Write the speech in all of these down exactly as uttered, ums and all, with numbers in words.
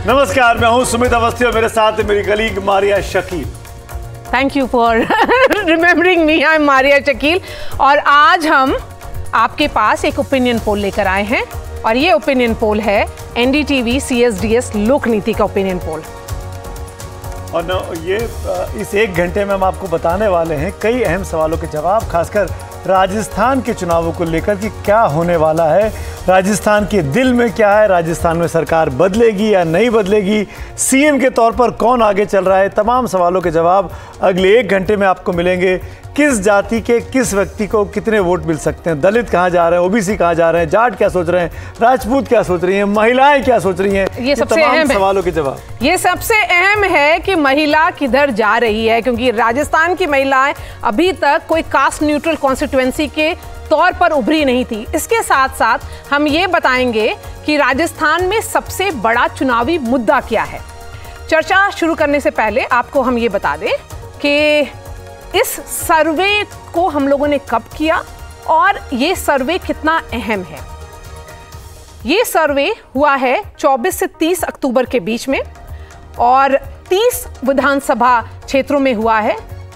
नमस्कार, मैं हूं सुमित अवस्थी और मेरे साथ है मेरी colleague Maria Shakeel. Thank you for remembering me, I am Maria Shakeel. और आज हम आपके पास एक ओपिनियन पोल लेकर आए हैं और ये ओपिनियन पोल है एनडीटीवी सीएसडीएस लोक नीति का ओपिनियन पोल। और न, ये इस एक घंटे में हम आपको बताने वाले हैं कई अहम सवालों के जवाब, खासकर राजस्थान के चुनावों को लेकर कि क्या होने वाला है, राजस्थान के दिल में क्या है, राजस्थान में सरकार बदलेगी या नहीं बदलेगी, सीएम के तौर पर कौन आगे चल रहा है। तमाम सवालों के जवाब अगले एक घंटे में आपको मिलेंगे। किस जाति के किस व्यक्ति को कितने वोट मिल सकते हैं, दलित कहाँ जा रहे हैं, ओबीसी कहाँ जा रहे हैं, जाट क्या सोच रहे हैं, राजपूत क्या सोच रही हैं, महिलाएं क्या सोच रही हैं, ये सबसे तमाम अहम सवालों के जवाब। ये सबसे अहम है कि महिला किधर जा रही है, क्योंकि राजस्थान की महिलाएं अभी तक कोई कास्ट न्यूट्रल कॉन्स्टिट्यूएंसी के तौर पर उभरी नहीं थी। इसके साथ साथ हम ये बताएंगे कि राजस्थान में सबसे बड़ा चुनावी मुद्दा क्या है। चर्चा शुरू करने से पहले आपको हम ये बता दें कि इस सर्वे को हम लोगों ने कब किया और ये सर्वे कितना अहम है। ये सर्वे हुआ है चौबीस से तीस अक्टूबर के बीच में और तीस विधानसभा क्षेत्रों में हुआ है।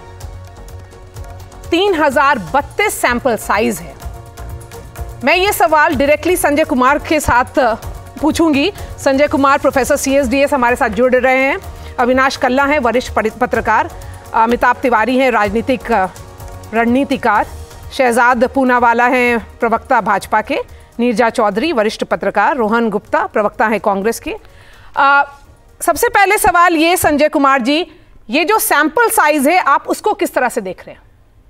तीन हजार बत्तीस सैंपल साइज है। मैं ये सवाल डायरेक्टली संजय कुमार के साथ पूछूंगी। संजय कुमार प्रोफेसर सीएसडीएस हमारे साथ जुड़ रहे हैं। अविनाश कल्ला हैं वरिष्ठ पत्रकार, अमिताभ तिवारी हैं राजनीतिक रणनीतिकार, शहजाद पूनावाला हैं प्रवक्ता भाजपा के, नीरजा चौधरी वरिष्ठ पत्रकार, रोहन गुप्ता प्रवक्ता हैं कांग्रेस के। आ, सबसे पहले सवाल ये संजय कुमार जी, ये जो सैंपल साइज है आप उसको किस तरह से देख रहे हैं?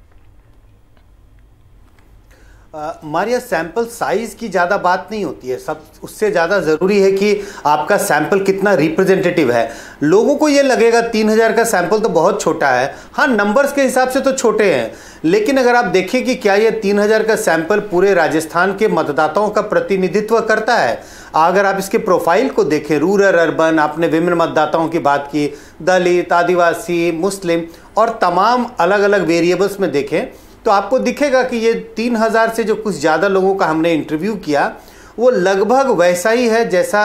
मारिया, सैंपल साइज की ज़्यादा बात नहीं होती है, सब उससे ज़्यादा ज़रूरी है कि आपका सैंपल कितना रिप्रेजेंटेटिव है। लोगों को ये लगेगा तीन हज़ार का सैंपल तो बहुत छोटा है। हाँ, नंबर्स के हिसाब से तो छोटे हैं, लेकिन अगर आप देखें कि क्या ये तीन हज़ार का सैंपल पूरे राजस्थान के मतदाताओं का प्रतिनिधित्व करता है। अगर आप इसके प्रोफाइल को देखें, रूरल अर्बन, आपने विभिन्न मतदाताओं की बात की, दलित, आदिवासी, मुस्लिम और तमाम अलग अलग वेरिएबल्स में देखें तो आपको दिखेगा कि ये तीन हज़ार से जो कुछ ज़्यादा लोगों का हमने इंटरव्यू किया वो लगभग वैसा ही है जैसा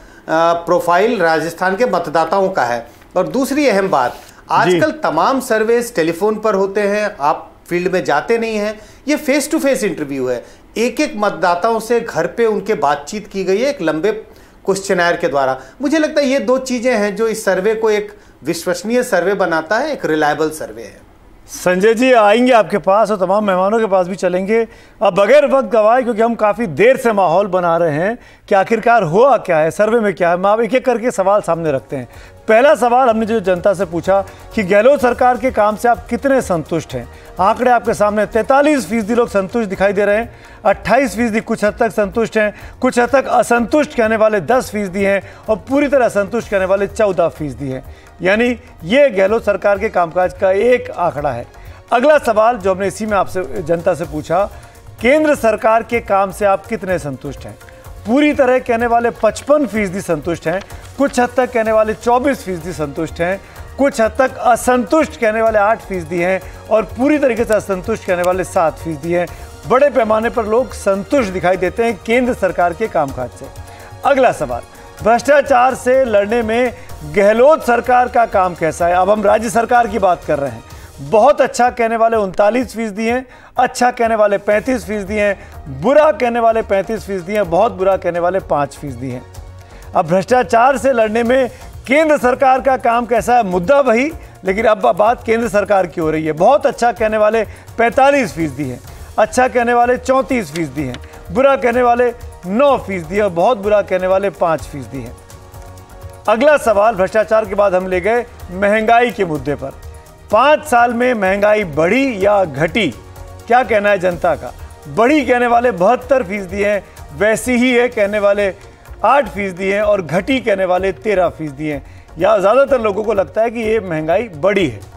प्रोफाइल राजस्थान के मतदाताओं का है। और दूसरी अहम बात, आजकल तमाम सर्वेस टेलीफोन पर होते हैं, आप फील्ड में जाते नहीं हैं। ये फेस टू फेस इंटरव्यू है, एक एक मतदाताओं से घर पे उनके बातचीत की गई है एक लंबे क्वेश्चनर के द्वारा। मुझे लगता है ये दो चीज़ें हैं जो इस सर्वे को एक विश्वसनीय सर्वे बनाता है, एक रिलायबल सर्वे है। संजय जी आएंगे आपके पास और तमाम मेहमानों के पास भी चलेंगे। अब बगैर वक्त गवाए, क्योंकि हम काफ़ी देर से माहौल बना रहे हैं कि आखिरकार हुआ क्या है, सर्वे में क्या है, हम आप एक एक करके सवाल सामने रखते हैं। पहला सवाल हमने जो जनता से पूछा कि गहलोत सरकार के काम से आप कितने संतुष्ट हैं। आंकड़े आपके सामने, तैंतालीस फीसदी लोग संतुष्ट दिखाई दे रहे हैं, अट्ठाईस फीसदी कुछ हद तक संतुष्ट हैं, कुछ हद तक असंतुष्ट कहने वाले दस फीसदी हैं और पूरी तरह असंतुष्ट कहने वाले चौदह फीसदी हैं। यानी ये गहलोत सरकार के कामकाज का एक आंकड़ा है। अगला सवाल जो हमने इसी में आपसे जनता से पूछा, केंद्र सरकार के काम से आप कितने संतुष्ट हैं। पूरी तरह कहने वाले पचपन फीसदी संतुष्ट हैं, कुछ हद तक कहने वाले चौबीस फीसदी संतुष्ट हैं, कुछ हद तक असंतुष्ट कहने वाले आठ फीसदी हैं और पूरी तरीके से असंतुष्ट कहने वाले सात फीसदी हैं। बड़े पैमाने पर लोग संतुष्ट दिखाई देते हैं केंद्र सरकार के कामकाज से। अगला सवाल, भ्रष्टाचार से लड़ने में गहलोत सरकार का काम कैसा है। अब हम राज्य सरकार की बात कर रहे हैं। बहुत अच्छा कहने वाले उनतालीस फीसदी हैं, अच्छा कहने वाले पैंतीस फीसदी हैं, बुरा कहने वाले पैंतीस फीसदी हैं, बहुत बुरा कहने वाले पाँच फीसदी हैं। अब भ्रष्टाचार से लड़ने में केंद्र सरकार का काम कैसा है, मुद्दा वही, लेकिन अब बात केंद्र सरकार की हो रही है। बहुत अच्छा कहने वाले पैंतालीस फीसदी हैं, अच्छा कहने वाले चौंतीस फीसदी हैं, बुरा कहने वाले नौ फीसदी हैं, बहुत बुरा कहने वाले पाँच फीसदी हैं। अगला सवाल, भ्रष्टाचार के बाद हम ले गए महंगाई के मुद्दे पर। पाँच साल में महंगाई बढ़ी या घटी, क्या कहना है जनता का। बढ़ी कहने वाले बहत्तर फीसदी हैं, वैसी ही है कहने वाले आठ फीसदी हैं और घटी कहने वाले तेरह फीसदी हैं। या ज़्यादातर लोगों को लगता है कि ये महंगाई बढ़ी है।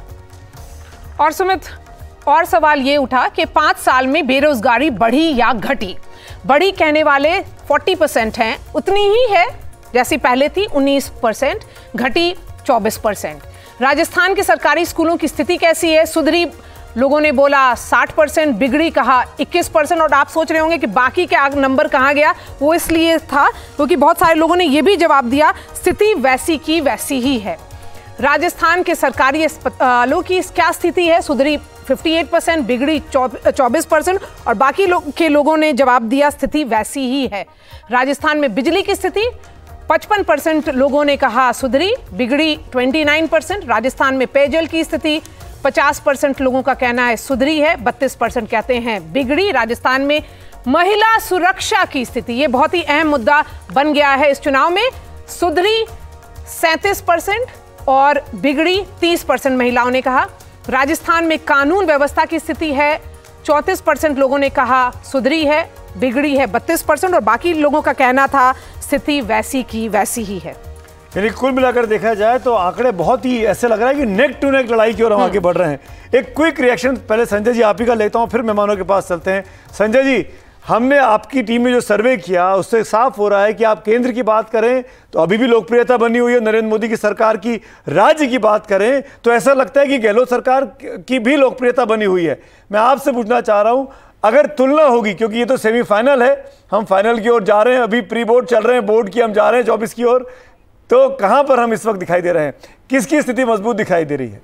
और सुमित, और सवाल ये उठा कि पाँच साल में बेरोजगारी बढ़ी या घटी। बढ़ी कहने वाले चालीस परसेंट हैं, उतनी ही है जैसी पहले थी उन्नीस परसेंट, घटी चौबीस परसेंट। राजस्थान के सरकारी स्कूलों की स्थिति कैसी है, सुधरी लोगों ने बोला साठ परसेंट, बिगड़ी कहा इक्कीस परसेंट। और आप सोच रहे होंगे कि बाकी का नंबर कहाँ गया, वो इसलिए था क्योंकि बहुत सारे लोगों ने ये भी जवाब दिया स्थिति वैसी की वैसी ही है। राजस्थान के सरकारी अस्पतालों की क्या स्थिति है, सुधरी अट्ठावन परसेंट, बिगड़ी चौबीस परसेंट। और बाकी लोग के लोगों ने जवाब दिया स्थिति वैसी ही है। राजस्थान में बिजली की स्थिति पचपन परसेंट लोगों ने कहा सुधरी, बिगड़ी उनतीस परसेंट। राजस्थान में पेयजल की स्थिति पचास परसेंट लोगों का कहना है सुधरी है, बत्तीस परसेंट कहते हैं बिगड़ी। राजस्थान में महिला सुरक्षा की स्थिति, ये बहुत ही अहम मुद्दा बन गया है इस चुनाव में, सुधरी सैंतीस परसेंट और बिगड़ी तीस परसेंट महिलाओं ने कहा। राजस्थान में कानून व्यवस्था की स्थिति है, चौंतीस परसेंट लोगों ने कहा सुधरी है, बिगड़ी है बत्तीस परसेंट। और बाकी लोगों का कहना था स्थिति वैसी की वैसी ही है। यानी कुल मिलाकर देखा जाए तो आंकड़े बहुत ही ऐसे लग रहा है कि नेक टू नेक लड़ाई की ओर हम आगे बढ़ रहे हैं। एक क्विक रिएक्शन पहले संजय जी आप ही का लेता हूं, फिर मेहमानों के पास चलते हैं। संजय जी, हमने आपकी टीम में जो सर्वे किया उससे साफ हो रहा है कि आप केंद्र की बात करें तो अभी भी लोकप्रियता बनी हुई है नरेंद्र मोदी की सरकार की, राज्य की बात करें तो ऐसा लगता है कि गहलोत सरकार की भी लोकप्रियता बनी हुई है। मैं आपसे पूछना चाह रहा हूं, अगर तुलना होगी, क्योंकि ये तो सेमीफाइनल है, हम फाइनल की ओर जा रहे हैं, अभी प्री बोर्ड चल रहे हैं, बोर्ड की हम जा रहे हैं चौबीस की ओर, तो कहां पर हम इस वक्त दिखाई दे रहे हैं, किसकी स्थिति मजबूत दिखाई दे रही है?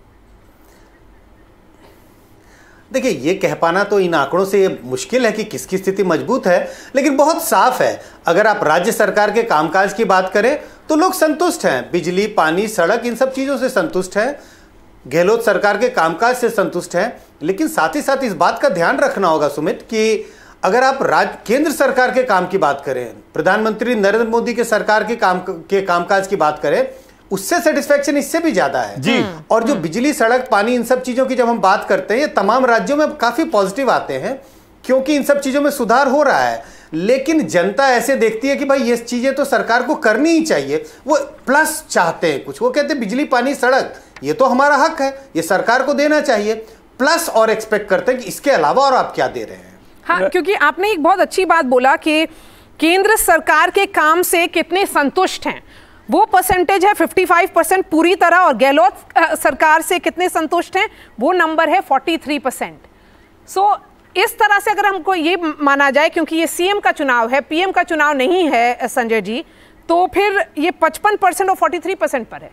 देखिए, ये कह पाना तो इन आंकड़ों से ये मुश्किल है कि किसकी स्थिति मजबूत है, लेकिन बहुत साफ है। अगर आप राज्य सरकार के कामकाज की बात करें तो लोग संतुष्ट हैं, बिजली, पानी, सड़क, इन सब चीज़ों से संतुष्ट हैं, गहलोत सरकार के कामकाज से संतुष्ट हैं। लेकिन साथ ही साथ इस बात का ध्यान रखना होगा सुमित कि अगर आप राज्य केंद्र सरकार के काम की बात करें, प्रधानमंत्री नरेंद्र मोदी के सरकार के काम के कामकाज की बात करें, उससे सेटिस्फैक्शन इससे भी ज्यादा है जी। और जो बिजली, सड़क, पानी, इन सब चीजों की जब हम बात करते हैं, ये तमाम राज्यों में काफी पॉजिटिव आते हैं क्योंकि इन सब चीजों में सुधार हो रहा है। लेकिन जनता ऐसे देखती है कि भाई ये चीजें तो सरकार को करनी ही चाहिए, वो प्लस चाहते हैं कुछ, वो कहते हैं बिजली, पानी, सड़क ये तो हमारा हक है, ये सरकार को देना चाहिए, प्लस और एक्सपेक्ट करते हैं कि इसके अलावा और आप क्या दे रहे हैं। हाँ, क्योंकि आपने एक बहुत अच्छी बात बोला कि केंद्र सरकार के काम से कितने संतुष्ट हैं, वो परसेंटेज है पचपन परसेंट पूरी तरह, और गहलोत सरकार से कितने संतुष्ट हैं वो नंबर है तैंतालीस परसेंट। सो इस तरह से अगर हमको ये माना जाए, क्योंकि ये सीएम का चुनाव है, पीएम का चुनाव नहीं है संजय जी, तो फिर ये पचपन परसेंट और तैंतालीस परसेंट पर है।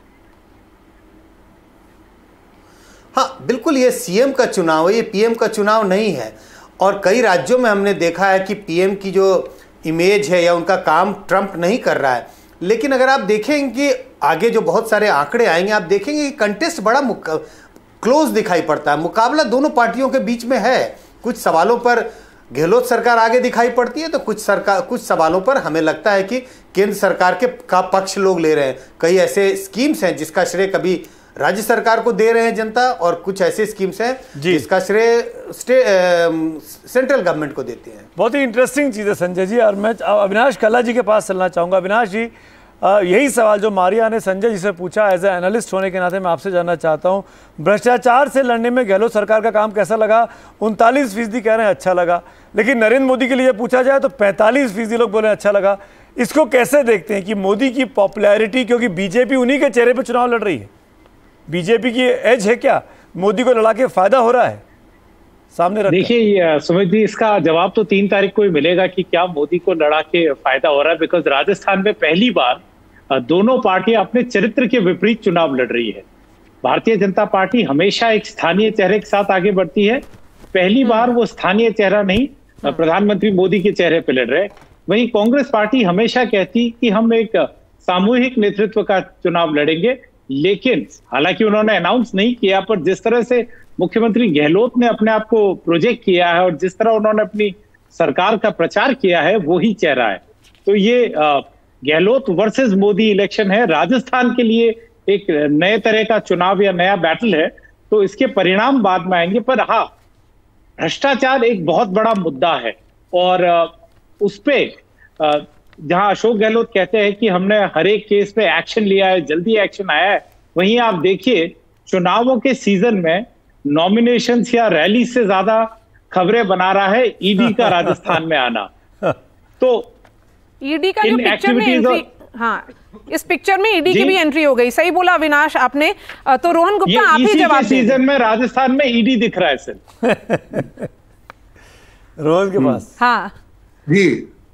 हाँ बिल्कुल, ये सीएम का चुनाव है, ये पीएम का चुनाव नहीं है। और कई राज्यों में हमने देखा है कि पीएम की जो इमेज है या उनका काम ट्रंप नहीं कर रहा है। लेकिन अगर आप देखेंगे कि आगे जो बहुत सारे आंकड़े आएंगे, आप देखेंगे कि कंटेस्ट बड़ा क्लोज दिखाई पड़ता है, मुकाबला दोनों पार्टियों के बीच में है। कुछ सवालों पर गहलोत सरकार आगे दिखाई पड़ती है तो कुछ सरकार कुछ सवालों पर हमें लगता है कि केंद्र सरकार के का पक्ष लोग ले रहे हैं। कई ऐसे स्कीम्स हैं जिसका श्रेय कभी राज्य सरकार को दे रहे हैं जनता, और कुछ ऐसे स्कीम्स हैं जिसका श्रेय सेंट्रल गवर्नमेंट को देते हैं। बहुत ही इंटरेस्टिंग चीज़ है संजय जी। और मैं अविनाश कल्ला जी के पास चलना चाहूँगा। अविनाश जी, यही सवाल जो मारिया ने संजय जी से पूछा, एज ए एनालिस्ट होने के नाते मैं आपसे जानना चाहता हूँ, भ्रष्टाचार से लड़ने में गहलोत सरकार का काम कैसा लगा? उनतालीस फीसदी कह रहे हैं अच्छा लगा, लेकिन नरेंद्र मोदी के लिए पूछा जाए तो पैंतालीस फीसदी लोग बोले अच्छा लगा। इसको कैसे देखते हैं कि मोदी की पॉपुलैरिटी, क्योंकि बीजेपी उन्हीं के चेहरे पर चुनाव लड़ रही है, बीजेपी की एज है क्या, मोदी को लड़ा के फायदा हो रहा है सामने? देखिए सुमित जी, इसका जवाब तो तीन तारीख को ही मिलेगा कि क्या मोदी को लड़ा के फायदा हो रहा है। बिकॉज राजस्थान में पहली बार दोनों पार्टियां अपने चरित्र के विपरीत चुनाव लड़ रही है। भारतीय जनता पार्टी हमेशा एक स्थानीय चेहरे के साथ आगे बढ़ती है, पहली बार वो स्थानीय चेहरा नहीं प्रधानमंत्री मोदी के चेहरे पे लड़ रहे। वहीं कांग्रेस पार्टी हमेशा कहती कि हम एक सामूहिक नेतृत्व का चुनाव लड़ेंगे, लेकिन हालांकि उन्होंने अनाउंस नहीं किया, पर जिस तरह से मुख्यमंत्री गहलोत ने अपने आप को प्रोजेक्ट किया है और जिस तरह उन्होंने अपनी सरकार का प्रचार किया है, वो ही चेहरा है। तो ये गहलोत वर्सेस मोदी इलेक्शन है, राजस्थान के लिए एक नए तरह का चुनाव या नया बैटल है, तो इसके परिणाम बाद में आएंगे। पर हाँ, भ्रष्टाचार एक बहुत बड़ा मुद्दा है, और उस पे जहां अशोक गहलोत कहते हैं कि हमने हर एक केस पे एक्शन लिया है, जल्दी एक्शन आया है, वहीं आप देखिए चुनावों के सीजन में नॉमिनेशंस या रैली से ज्यादा खबरें बना रहा है ईडी का राजस्थान में आना। तो ईडी का जो पिक्चर में एंट्री, हाँ इस पिक्चर में ईडी की भी एंट्री हो गई। सही बोला अविनाश आपने। तो रोहन गुप्ता आप ही जवाब दीजिए। सीजन में राजस्थान में ईडी दिख रहा है सर। रोहन के पास। हाँ जी,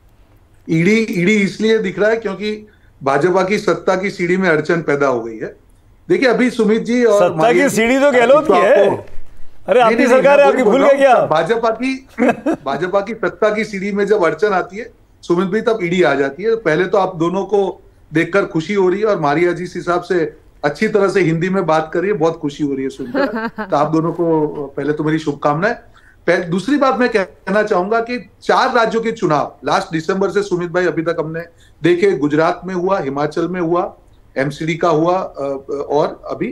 ईडी ईडी इसलिए दिख रहा है क्योंकि भाजपा की सत्ता की सीढ़ी में अड़चन पैदा हो गई है। देखिए अभी सुमित जी और सत्ता की सीढ़ी तो गहलोत की है। अरे आपकी सरकार है, आपकी भूल गए क्या? भाजपा की भाजपा की सत्ता की सीढ़ी में जब अड़चन आती है सुमित भाई, तब ईडी आ जाती है। पहले तो आप दोनों को देखकर खुशी हो रही है और मारिया जी इस हिसाब से अच्छी तरह से हिंदी में बात कर रही है, बहुत खुशी हो रही है सुनकर। तो आप दोनों को पहले तो मेरी शुभकामनाएं। दूसरी बात मैं कहना चाहूंगा कि चार राज्यों के चुनाव लास्ट दिसंबर से सुमित भाई अभी तक हमने देखे। गुजरात में हुआ, हिमाचल में हुआ, एमसीडी का हुआ और अभी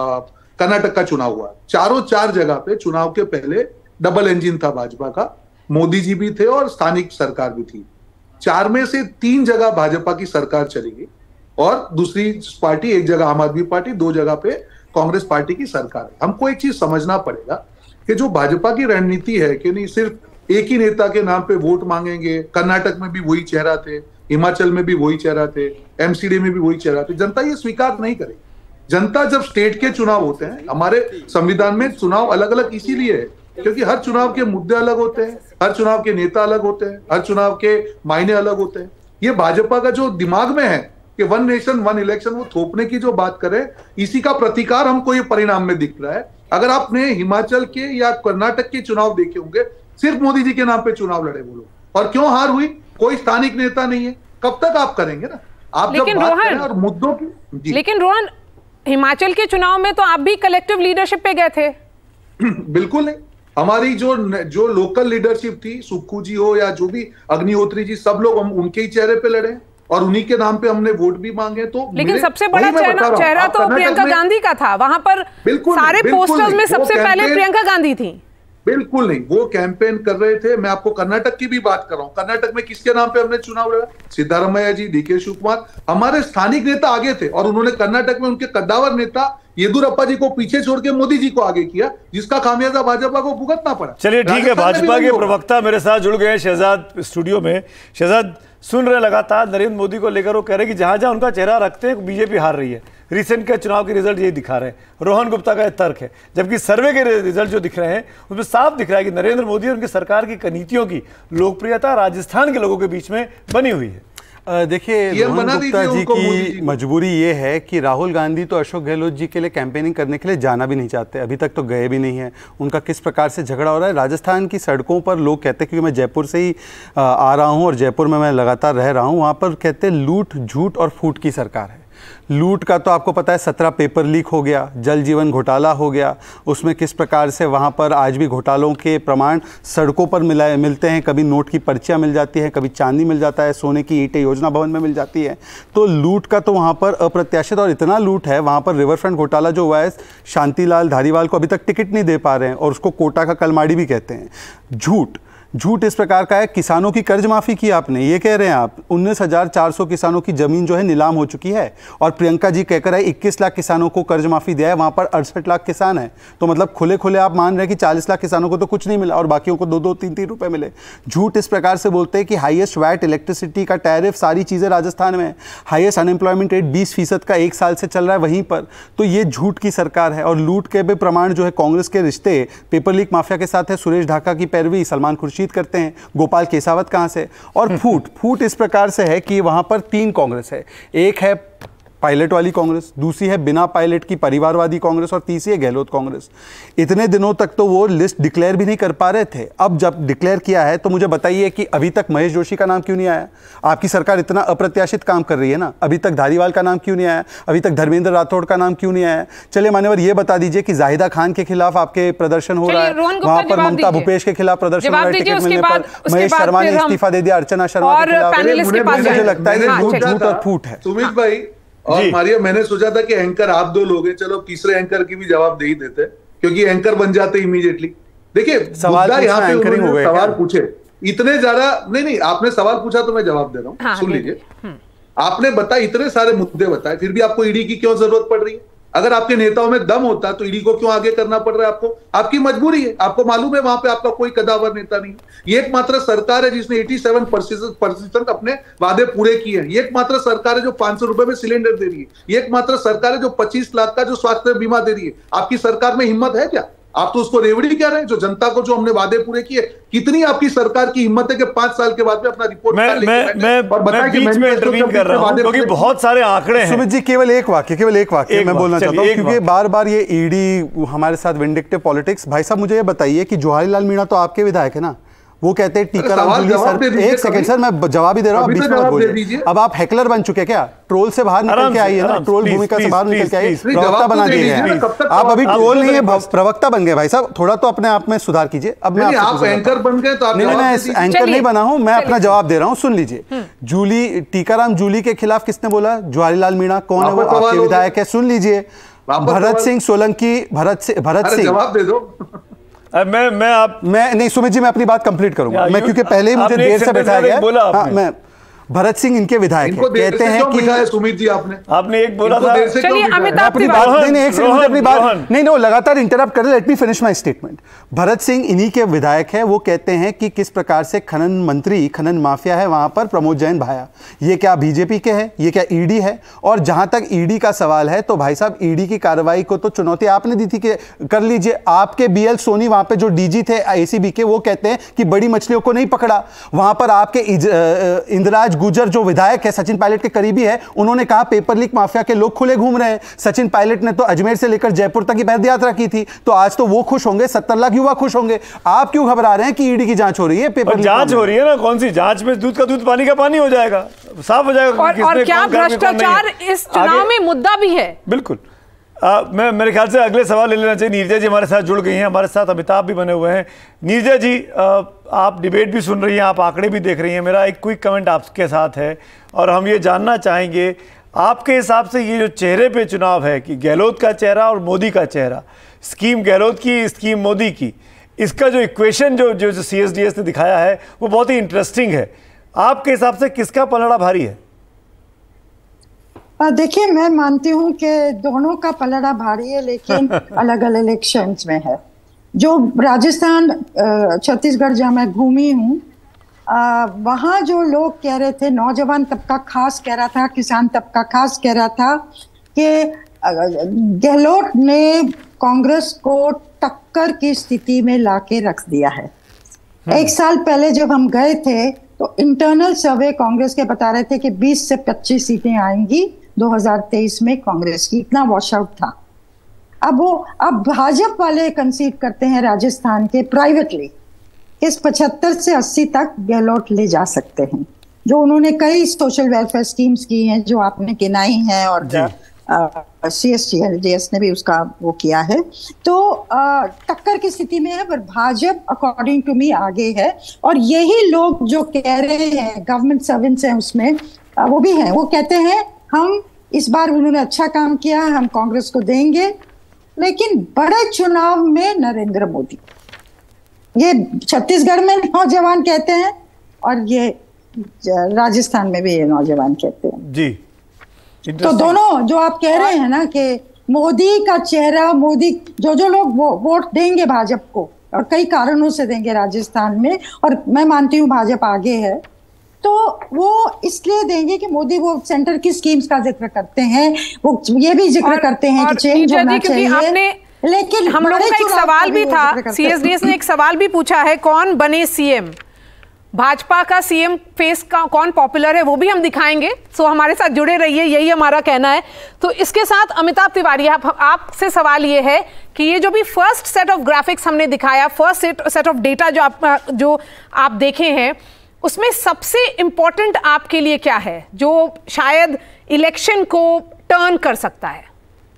कर्नाटक का चुनाव हुआ। चारों चार जगह पे चुनाव के पहले डबल इंजन था भाजपा का, मोदी जी भी थे और स्थानिक सरकार भी थी। चार में से तीन जगह भाजपा की सरकार चलेगी और दूसरी पार्टी, एक जगह आम आदमी पार्टी, दो जगह पे कांग्रेस पार्टी की सरकार है। हमको एक चीज समझना पड़ेगा कि जो भाजपा की रणनीति है कि नहीं सिर्फ एक ही नेता के नाम पे वोट मांगेंगे। कर्नाटक में भी वही चेहरा थे, हिमाचल में भी वही चेहरा थे, एमसीडी में भी वही चेहरा थे। जनता ये स्वीकार नहीं करेगी। जनता जब स्टेट के चुनाव होते हैं, हमारे संविधान में चुनाव अलग अलग इसीलिए है क्योंकि हर चुनाव के मुद्दे अलग होते हैं, हर चुनाव के नेता अलग होते हैं, हर चुनाव के मायने अलग होते हैं। ये भाजपा का जो दिमाग में है कि वन नेशन वन इलेक्शन, वो थोपने की जो बात करे, इसी का प्रतिकार हमको ये परिणाम में दिख रहा है। अगर आपने हिमाचल के या कर्नाटक के चुनाव देखे होंगे, सिर्फ मोदी जी के नाम पे चुनाव लड़े वो लोग। और क्यों हार हुई? कोई स्थानिक नेता नहीं है। कब तक आप करेंगे ना? आप जब बात करें और मुद्दों की। लेकिन रोहन, हिमाचल के चुनाव में तो आप भी कलेक्टिव लीडरशिप पे गए थे। बिल्कुल नहीं। हमारी जो जो लोकल लीडरशिप थी, सुक्खू जी हो या जो भी अग्निहोत्री जी, सब लोग हम उनके ही चेहरे पे लड़े और उन्हीं के नाम पे हमने वोट भी मांगे। तो लेकिन सबसे बड़ा चेहरा चेहरा तो प्रियंका गांधी का था। वहां पर सारे पोस्टर्स में सबसे पहले प्रियंका गांधी थी। बिल्कुल नहीं, वो कैंपेन कर रहे थे। मैं आपको कर्नाटक की भी बात कर रहा हूँ। कर्नाटक में किसके नाम पे हमने चुनाव लड़ा? सिद्धारमैया जी, डीके शिवकुमार, हमारे स्थानिक नेता आगे थे और उन्होंने कर्नाटक में उनके कद्दावर नेता येदुरप्पा जी को पीछे छोड़ के मोदी जी को आगे किया, जिसका खामियाजा भाजपा को भुगतना पड़ा। चलिए ठीक है, भाजपा के प्रवक्ता मेरे साथ जुड़ गए शहजाद स्टूडियो में। शहजाद, सुन रहे लगातार नरेंद्र मोदी को लेकर वो कह रहे हैं कि जहां जहां उनका चेहरा रखते हैं बीजेपी हार रही है। रिसेंट के चुनाव के रिजल्ट ये दिखा रहे हैं। रोहन गुप्ता का तर्क है, जबकि सर्वे के रिजल्ट जो दिख रहे हैं उसमें साफ दिख रहा है कि नरेंद्र मोदी और उनकी सरकार की नीतियों की लोकप्रियता राजस्थान के लोगों के बीच में बनी हुई है। देखिए, रोहन गुप्ता जी की मजबूरी ये है कि राहुल गांधी तो अशोक गहलोत जी के लिए कैंपेनिंग करने के लिए जाना भी नहीं चाहते, अभी तक तो गए भी नहीं है। उनका किस प्रकार से झगड़ा हो रहा है राजस्थान की सड़कों पर, लोग कहते हैं, क्योंकि मैं जयपुर से ही आ रहा हूँ और जयपुर में मैं लगातार रह रहा हूँ, वहाँ पर कहते हैं लूट, झूठ और फूट की सरकार है। लूट का तो आपको पता है, सत्रह पेपर लीक हो गया, जल जीवन घोटाला हो गया, उसमें किस प्रकार से वहाँ पर आज भी घोटालों के प्रमाण सड़कों पर मिला मिलते हैं। कभी नोट की पर्चियाँ मिल जाती हैं, कभी चांदी मिल जाता है, सोने की ईंटें योजना भवन में मिल जाती है। तो लूट का तो वहाँ पर अप्रत्याशित, और इतना लूट है वहाँ पर। रिवर फ्रंट घोटाला जो हुआ है, शांतिलाल धारीवाल को अभी तक टिकट नहीं दे पा रहे हैं और उसको कोटा का कलमाड़ी भी कहते हैं। झूठ झूठ इस प्रकार का है, किसानों की कर्ज माफी की आपने, ये कह रहे हैं आप उन्नीस हजार चार सौ किसानों की जमीन जो है नीलाम हो चुकी है, और प्रियंका जी कहकर है इक्कीस लाख किसानों को कर्ज माफी दिया है, वहां पर अड़सठ लाख किसान हैं। तो मतलब खुले खुले आप मान रहे हैं कि चालीस लाख किसानों को तो कुछ नहीं मिला और बाकियों को दो दो तीन तीन रुपए मिले। झूठ इस प्रकार से बोलते हैं कि हाईएस्ट वैट, इलेक्ट्रिसिटी का टैरिफ, सारी चीजें राजस्थान में, हाईएस्ट अनएम्प्लॉयमेंट रेट बीस फीसद का एक साल से चल रहा है वहीं पर। तो ये झूठ की सरकार है। और लूट के भी प्रमाण जो है, कांग्रेस के रिश्ते पेपर लीक माफिया के साथ है, सुरेश ढाका की पैरवी सलमान खुर्शीद करते हैं, गोपाल केसावत कहां से। और फूट फूट इस प्रकार से है कि वहां पर तीन कांग्रेस है, एक है पायलट वाली कांग्रेस, दूसरी है बिना पायलट की परिवारवादी कांग्रेस, और तीसरी है गहलोत कांग्रेस। इतने दिनों तक तो वो लिस्ट डिक्लेयर भी नहीं कर पा रहे थे, अब जब डिक्लेयर किया है तो मुझे बताइए कि अभी तक महेश जोशी का नाम क्यों नहीं आया? आपकी सरकार इतना अप्रत्याशित काम कर रही है ना, अभी तक धारीवाल का नाम क्यों नहीं आया? अभी तक धर्मेंद्र राठौड़ का नाम क्यों नहीं आया? चलिए मान्यवर, ये बता दीजिए कि जाहिदा खान के खिलाफ आपके प्रदर्शन हो रहा है, वहां पर ममता भूपेश के खिलाफ प्रदर्शन हो रहा है, टिकट मिलने पर महेश शर्मा ने इस्तीफा दे दिया, अर्चना शर्मा के खिलाफ। मुझे लगता है कि झूठ और फूट है। सुमित भाई और मारिया, मैंने सोचा था कि एंकर आप दो लोग हैं, चलो तीसरे एंकर की भी जवाब दे ही देते, क्योंकि एंकर बन जाते इमीडिएटली। देखिए, सवाल यहाँ पे उन्होंने सवाल पूछे इतने ज्यादा, नहीं नहीं आपने सवाल पूछा तो मैं जवाब दे रहा हूँ। हाँ, सुन लीजिए, आपने बताया, इतने सारे मुद्दे बताए, फिर भी आपको ईडी की क्यों जरूरत पड़ रही है? अगर आपके नेताओं में दम होता तो ईडी को क्यों आगे करना पड़ रहा है आपको? आपकी मजबूरी है, आपको मालूम है वहां पे आपका कोई कदावर नेता नहीं। ये एकमात्र सरकार है जिसने सत्तासी प्रतिशत अपने वादे पूरे किए हैं। ये एकमात्र सरकार है जो पांच सौ रुपए में सिलेंडर दे रही है। ये एकमात्र सरकार है जो पच्चीस लाख का जो स्वास्थ्य बीमा दे रही है। आपकी सरकार में हिम्मत है क्या? आप तो उसको रेवड़ी कह रहे हैं, जो जनता को जो हमने वादे पूरे किए। कितनी आपकी सरकार की हिम्मत है कि पांच साल के बाद में अपना रिपोर्ट मैं मैं मैं, मैं बीच में इंटरवीन कर रहा हूं क्योंकि बहुत सारे आंकड़े हैं। सुमित जी, केवल एक वाक्य केवल एक वाक्य मैं बोलना चाहता हूं, क्योंकि बार बार ये ईडी हमारे साथ विंडिक्टिव पॉलिटिक्स। भाई साहब, मुझे ये बताइए कि जवाहरलाल मीणा तो आपके विधायक है ना, वो कहते हैं टीकाराम जूली सर। एक सेकंड सर, मैं जवाब ही दे रहा हूँ, बीच में मत बोलिए। अब आप हैकलर बन चुके क्या? ट्रोल से बाहर निकल के आइए ना, ट्रोल भूमिका से बाहर निकल के आइए, प्रवक्ता बना दिए हैं आप। अभी ट्रोल नहीं है, प्रवक्ता बन गए। भाई साहब, थोड़ा तो अपने आप में सुधार कीजिए। अब मैं आप एंकर बन गए तो नहीं, मैं एंकर नहीं बना हूं, मैं अपना जवाब दे रहा हूं, सुन लीजिए। जूली टीकाराम जूली के खिलाफ किसने बोला? जवाहरलाल मीणा। कौन है वो? आपके विधायक है, सुन लीजिए। भरत सिंह सोलंकी, भरत भरत सिंह। जवाब दे दो। मैं मैं आप मैं नहीं सुमित जी, मैं अपनी बात कंप्लीट करूंगा मैं, क्योंकि पहले ही मुझे देर से बैठाया गया। बोला हाँ, मैं भरत सिंह इनके विधायक हैं, कहते हैं कि सुमित जी आपने आपने एक बोला था। चलिए अमिताभ अपनी बात नहीं नहीं एक सेकंड मुझे अपनी बात नहीं नहीं लगातार इंटरप्ट कर रहे, let me finish my statement. Bharat Singh इन्हीं के विधायक हैं। वो कहते हैं कि किस प्रकार से खनन मंत्री, खनन माफिया है वहां पर प्रमोद जैन भाया। ये क्या बीजेपी के है? ये क्या ईडी है? और जहां तक ईडी का सवाल है तो भाई साहब, ईडी की कार्रवाई को तो चुनौती आपने दी थी कि कर लीजिए। आपके बीएल सोनी वहां पे जो डीजी थे एसीबी के, वो कहते हैं कि बड़ी मछलियों को नहीं पकड़ा। वहां पर आपके इंद्राज गुजर जो विधायक है, सचिन पायलट के करीबी है, उन्होंने कहा पेपर लीक माफिया के लोग खुले घूम रहे हैं। सचिन पायलट ने तो अजमेर से लेकर जयपुर तक की पैदल यात्रा की थी, तो आज तो वो खुश होंगे, सत्तर लाख युवा खुश होंगे। आप क्यों घबरा रहे हैं कि ईडी की जांच हो रही है? पेपर जांच हो रही है ना, कौन सी जांच में दूध का दूध पानी का पानी हो जाएगा, साफ हो जाएगा। और, और क्या भ्रष्टाचार इस चुनाव में मुद्दा भी है? बिल्कुल। आ, मैं मेरे ख्याल से अगले सवाल ले लेना चाहिए। नीरजा जी हमारे साथ जुड़ गई हैं, हमारे साथ अमिताभ भी बने हुए हैं। नीरजा जी, आ, आप डिबेट भी सुन रही हैं, आप आंकड़े भी देख रही हैं। मेरा एक क्विक कमेंट आपके साथ है और हम ये जानना चाहेंगे आपके हिसाब से ये जो चेहरे पे चुनाव है कि गहलोत का चेहरा और मोदी का चेहरा, स्कीम गहलोत की, स्कीम मोदी की, इसका जो इक्वेशन जो जो, जो सी एस डी एस ने दिखाया है वो बहुत ही इंटरेस्टिंग है। आपके हिसाब से किसका पलड़ा भारी है? देखिए, मैं मानती हूँ कि दोनों का पलड़ा भारी है, लेकिन अलग अलग इलेक्शंस में है। जो राजस्थान, छत्तीसगढ़ जहाँ मैं घूमी हूँ, वहाँ जो लोग कह रहे थे, नौजवान तबका खास कह रहा था, किसान तबका खास कह रहा था कि गहलोत ने कांग्रेस को टक्कर की स्थिति में लाके रख दिया है। एक साल पहले जब हम गए थे तो इंटरनल सर्वे कांग्रेस के बता रहे थे कि बीस से पच्चीस सीटें आएंगी दो हज़ार तेईस में कांग्रेस की, इतना वॉश आउट था। अब वो अब भाजपा वाले कंसीड करते हैं राजस्थान के प्राइवेटली इस पचहत्तर से अस्सी तक गहलोत ले जा सकते हैं, जो उन्होंने कई सोशल वेलफेयर स्कीम्स की हैं जो आपने गिनाई हैं, और सी एस डी एस ने भी उसका वो किया है। तो आ, टक्कर की स्थिति में है, पर भाजपा अकॉर्डिंग टू मी आगे है। और यही लोग जो कह रहे हैं गवर्नमेंट सर्वेंट्स हैं उसमें, आ, वो भी हैं, वो कहते हैं हम इस बार उन्होंने अच्छा काम किया, हम कांग्रेस को देंगे, लेकिन बड़े चुनाव में नरेंद्र मोदी। ये छत्तीसगढ़ में नौजवान कहते हैं और ये राजस्थान में भी ये नौजवान कहते हैं जी। तो दोनों जो आप कह रहे हैं ना कि मोदी का चेहरा, मोदी जो जो लोग वो, वोट देंगे भाजपा को, और कई कारणों से देंगे राजस्थान में, और मैं मानती हूँ भाजपा आगे है, तो वो इसलिए देंगे कि मोदी वो सेंटर की स्कीम्स का जिक्र करते हैं, वो ये भी जिक्र और, करते हैं कि चेंज होना चाहिए। लेकिन हम लोगों का एक सवाल भी था, सी एस डी एस ने एक सवाल भी पूछा है, कौन बने सीएम, भाजपा का सीएम फेस का कौन पॉपुलर है, वो भी हम दिखाएंगे। सो हमारे साथ जुड़े रहिए, यही हमारा कहना है। तो इसके साथ अमिताभ तिवारी, आप आपसे सवाल ये है कि ये जो भी फर्स्ट सेट ऑफ ग्राफिक्स हमने दिखाया, first set set of data जो आप जो आप देखे हैं, उसमें सबसे इंपॉर्टेंट आपके लिए क्या है जो शायद इलेक्शन को टर्न कर सकता है?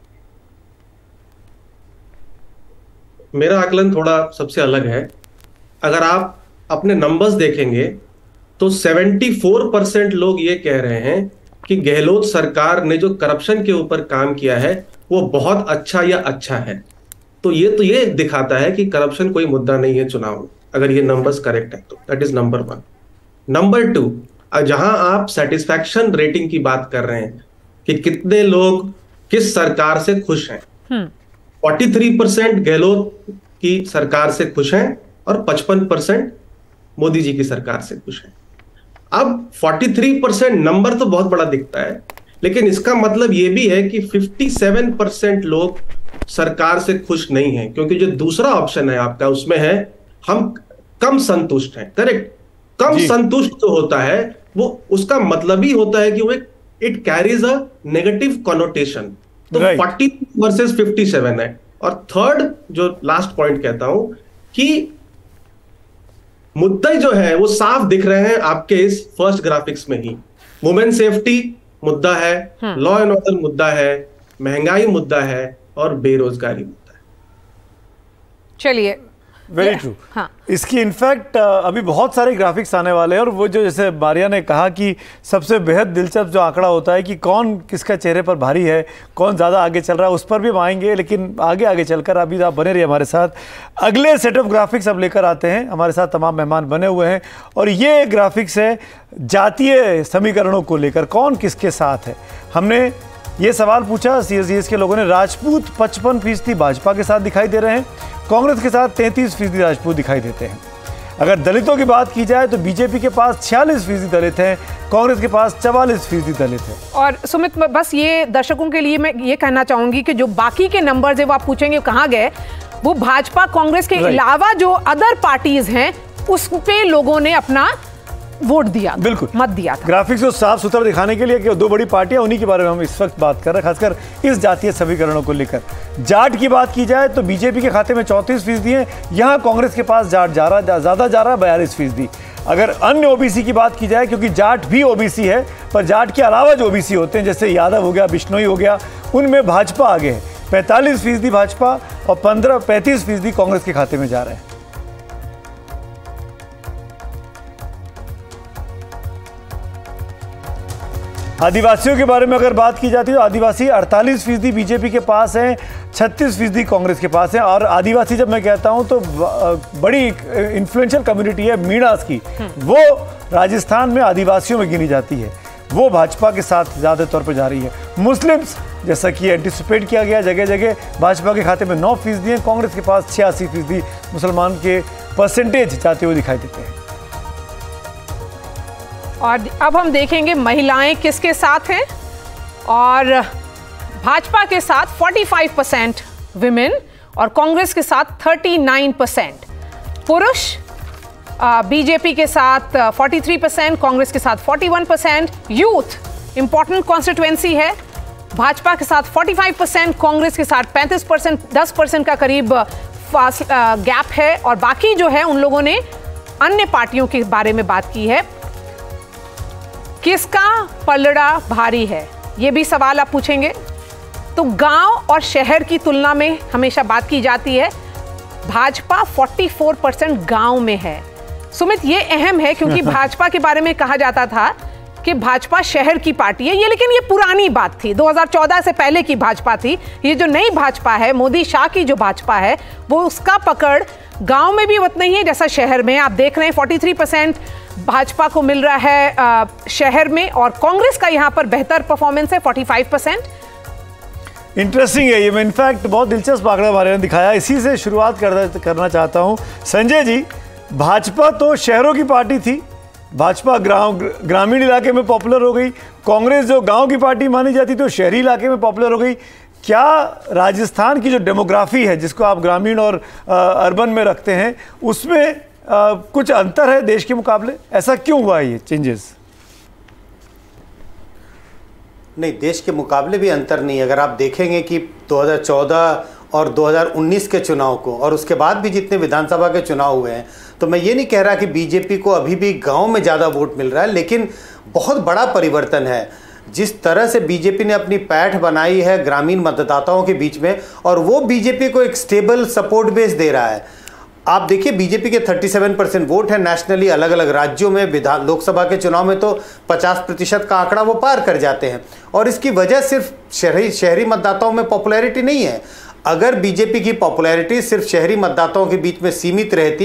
मेरा आकलन थोड़ा सबसे अलग है। अगर आप अपने नंबर्स देखेंगे तो चौहत्तर परसेंट लोग ये कह रहे हैं कि गहलोत सरकार ने जो करप्शन के ऊपर काम किया है वो बहुत अच्छा या अच्छा है। तो ये तो ये दिखाता है कि करप्शन कोई मुद्दा नहीं है चुनाव में, अगर ये नंबर्स करेक्ट है तो। That is number one. Number two, जहां आप सेटिस्फैक्शन रेटिंग की बात कर रहे हैं कि कितने लोग किस सरकार से खुश हैं। तैंतालीस परसेंट गहलोत की सरकार से खुश हैं और पचपन परसेंट मोदी जी की सरकार से खुश हैं। अब तैंतालीस परसेंट नंबर तो बहुत बड़ा दिखता है, लेकिन इसका मतलब यह भी है कि सत्तावन परसेंट लोग सरकार से खुश नहीं हैं, क्योंकि जो दूसरा ऑप्शन है आपका उसमें है हम कम संतुष्ट हैं। करेक्ट, कम संतुष्ट जो होता है वो उसका मतलब ही होता है कि वो it carries a negative connotation. तो चालीस वर्सेस सत्तावन है। और थर्ड जो लास्ट पॉइंट कहता हूं कि मुद्दे जो है वो साफ दिख रहे हैं आपके इस फर्स्ट ग्राफिक्स में ही। वुमेन सेफ्टी मुद्दा है, लॉ एंड ऑर्डर मुद्दा है, महंगाई मुद्दा है और बेरोजगारी मुद्दा है। चलिए, वेरी ट्रू। हाँ। इसकी इनफैक्ट अभी बहुत सारे ग्राफिक्स आने वाले हैं, और वो जो जैसे मारिया ने कहा कि सबसे बेहद दिलचस्प जो आंकड़ा होता है कि कौन किसका चेहरे पर भारी है, कौन ज़्यादा आगे चल रहा है, उस पर भी हम आएंगे। लेकिन आगे आगे चलकर अभी आप बने रहिए हमारे साथ। अगले सेट ऑफ ग्राफिक्स अब लेकर आते हैं, हमारे साथ तमाम मेहमान बने हुए हैं, और ये ग्राफिक्स है जातीय समीकरणों को लेकर कौन किसके साथ है। हमने ये सवाल पूछा, सी एस डी एस के लोगों ने, राजपूत पचपन फीसदी भाजपा के साथ दिखाई दे रहे हैं, कांग्रेस के साथ तैंतीस फीसदी राजपूत दिखाई देते हैं। अगर दलितों की बात की जाए तो बीजेपी के पास छियालीस फीसदी दलित हैं, कांग्रेस के पास चवालीस फीसदी दलित है। और सुमित, बस ये दर्शकों के लिए मैं ये कहना चाहूंगी कि जो बाकी के नंबर्स है वो आप पूछेंगे कहाँ गए, वो भाजपा कांग्रेस के अलावा जो अदर पार्टीज हैं उस पे लोगों ने अपना वोट दिया, बिल्कुल मत दिया था। ग्राफिक्स को साफ सुथरा दिखाने के लिए कि दो बड़ी पार्टियां, उन्हीं के बारे में हम इस वक्त बात कर रहे हैं, खासकर इस जातीय समीकरणों को लेकर। जाट की बात की जाए तो बीजेपी के खाते में चौंतीस फीसदी है, यहाँ कांग्रेस के पास जाट जा रहा ज्यादा जा रहा है बयालीस फीसदी। अगर अन्य ओबीसी की बात की जाए, क्योंकि जाट भी ओबीसी है, पर जाट के अलावा जो ओबीसी होते हैं जैसे यादव हो गया, बिश्नोई हो गया, उनमें भाजपा आगे है। पैंतालीस फीसदी भाजपा और पंद्रह पैंतीस फीसदी कांग्रेस के खाते में जा रहे हैं। आदिवासियों के बारे में अगर बात की जाती है तो आदिवासी अड़तालीस फीसदी बीजेपी के पास हैं, छत्तीस फीसदी कांग्रेस के पास हैं। और आदिवासी जब मैं कहता हूं तो बड़ी इन्फ्लुएंशियल कम्युनिटी है मीणास की, वो राजस्थान में आदिवासियों में गिनी जाती है, वो भाजपा के साथ ज़्यादा तौर पर जा रही है। मुस्लिम्स, जैसा कि एंटिसिपेट किया गया, जगह जगह भाजपा के खाते में नौ फीसदी हैं, कांग्रेस के पास छियासी फीसदी मुसलमान के परसेंटेज जाते हुए दिखाई देते हैं। और अब हम देखेंगे महिलाएं किसके साथ हैं, और भाजपा के साथ पैंतालीस परसेंट विमेन और कांग्रेस के साथ उनतालीस परसेंट पुरुष। बीजेपी के साथ तैंतालीस परसेंट, कांग्रेस के साथ इकतालीस परसेंट। यूथ इंपॉर्टेंट कॉन्स्टिट्यूएंसी है, भाजपा के साथ पैंतालीस परसेंट, कांग्रेस के साथ पैंतीस परसेंट, दस परसेंट का करीब गैप है। और बाकी जो है उन लोगों ने अन्य पार्टियों के बारे में बात की है। किसका पलड़ा भारी है, ये भी सवाल आप पूछेंगे। तो गांव और शहर की तुलना में हमेशा बात की जाती है, भाजपा चौवालीस परसेंट गांव में है। सुमित, ये अहम है क्योंकि भाजपा के बारे में कहा जाता था कि भाजपा शहर की पार्टी है, ये लेकिन ये पुरानी बात थी, दो हज़ार चौदह से पहले की भाजपा थी। ये जो नई भाजपा है, मोदी शाह की जो भाजपा है, वो उसका पकड़ गांव में भी उतना ही है जैसा शहर में। आप देख रहे हैं तैंतालीस परसेंट भाजपा को मिल रहा है आ, शहर में, और कांग्रेस का यहां पर बेहतर परफॉर्मेंस है पैंतालीस परसेंट। इंटरेस्टिंग है ये, मैं इनफैक्ट बहुत दिलचस्प आंकड़ा हमारे ने दिखाया, इसी से शुरुआत कर, करना चाहता हूं। संजय जी, भाजपा तो शहरों की पार्टी थी, भाजपा ग्राम ग्रामीण इलाके में पॉपुलर हो गई, कांग्रेस जो गांव की पार्टी मानी जाती तो शहरी इलाके में पॉपुलर हो गई। क्या राजस्थान की जो डेमोग्राफी है, जिसको आप ग्रामीण और अर्बन में रखते हैं, उसमें आ, कुछ अंतर है देश के मुकाबले? ऐसा क्यों हुआ है ये चेंजेस? नहीं, देश के मुकाबले भी अंतर नहीं। अगर आप देखेंगे कि दो हज़ार चौदह और दो हज़ार उन्नीस के चुनाव को, और उसके बाद भी जितने विधानसभा के चुनाव हुए हैं, तो मैं ये नहीं कह रहा कि बीजेपी को अभी भी गांव में ज़्यादा वोट मिल रहा है, लेकिन बहुत बड़ा परिवर्तन है। जिस तरह से बीजेपी ने अपनी पैठ बनाई है ग्रामीण मतदाताओं के बीच में, और वो बीजेपी को एक स्टेबल सपोर्ट बेस दे रहा है। आप देखिए, बीजेपी के सैंतीस परसेंट वोट है नेशनली, अलग अलग राज्यों में विधान लोकसभा के चुनाव में तो पचास प्रतिशत का आंकड़ा वो पार कर जाते हैं। और इसकी वजह सिर्फ शहरी शहरी मतदाताओं में पॉपुलैरिटी नहीं है। अगर बीजेपी की पॉपुलैरिटी सिर्फ शहरी मतदाताओं के बीच में सीमित रहती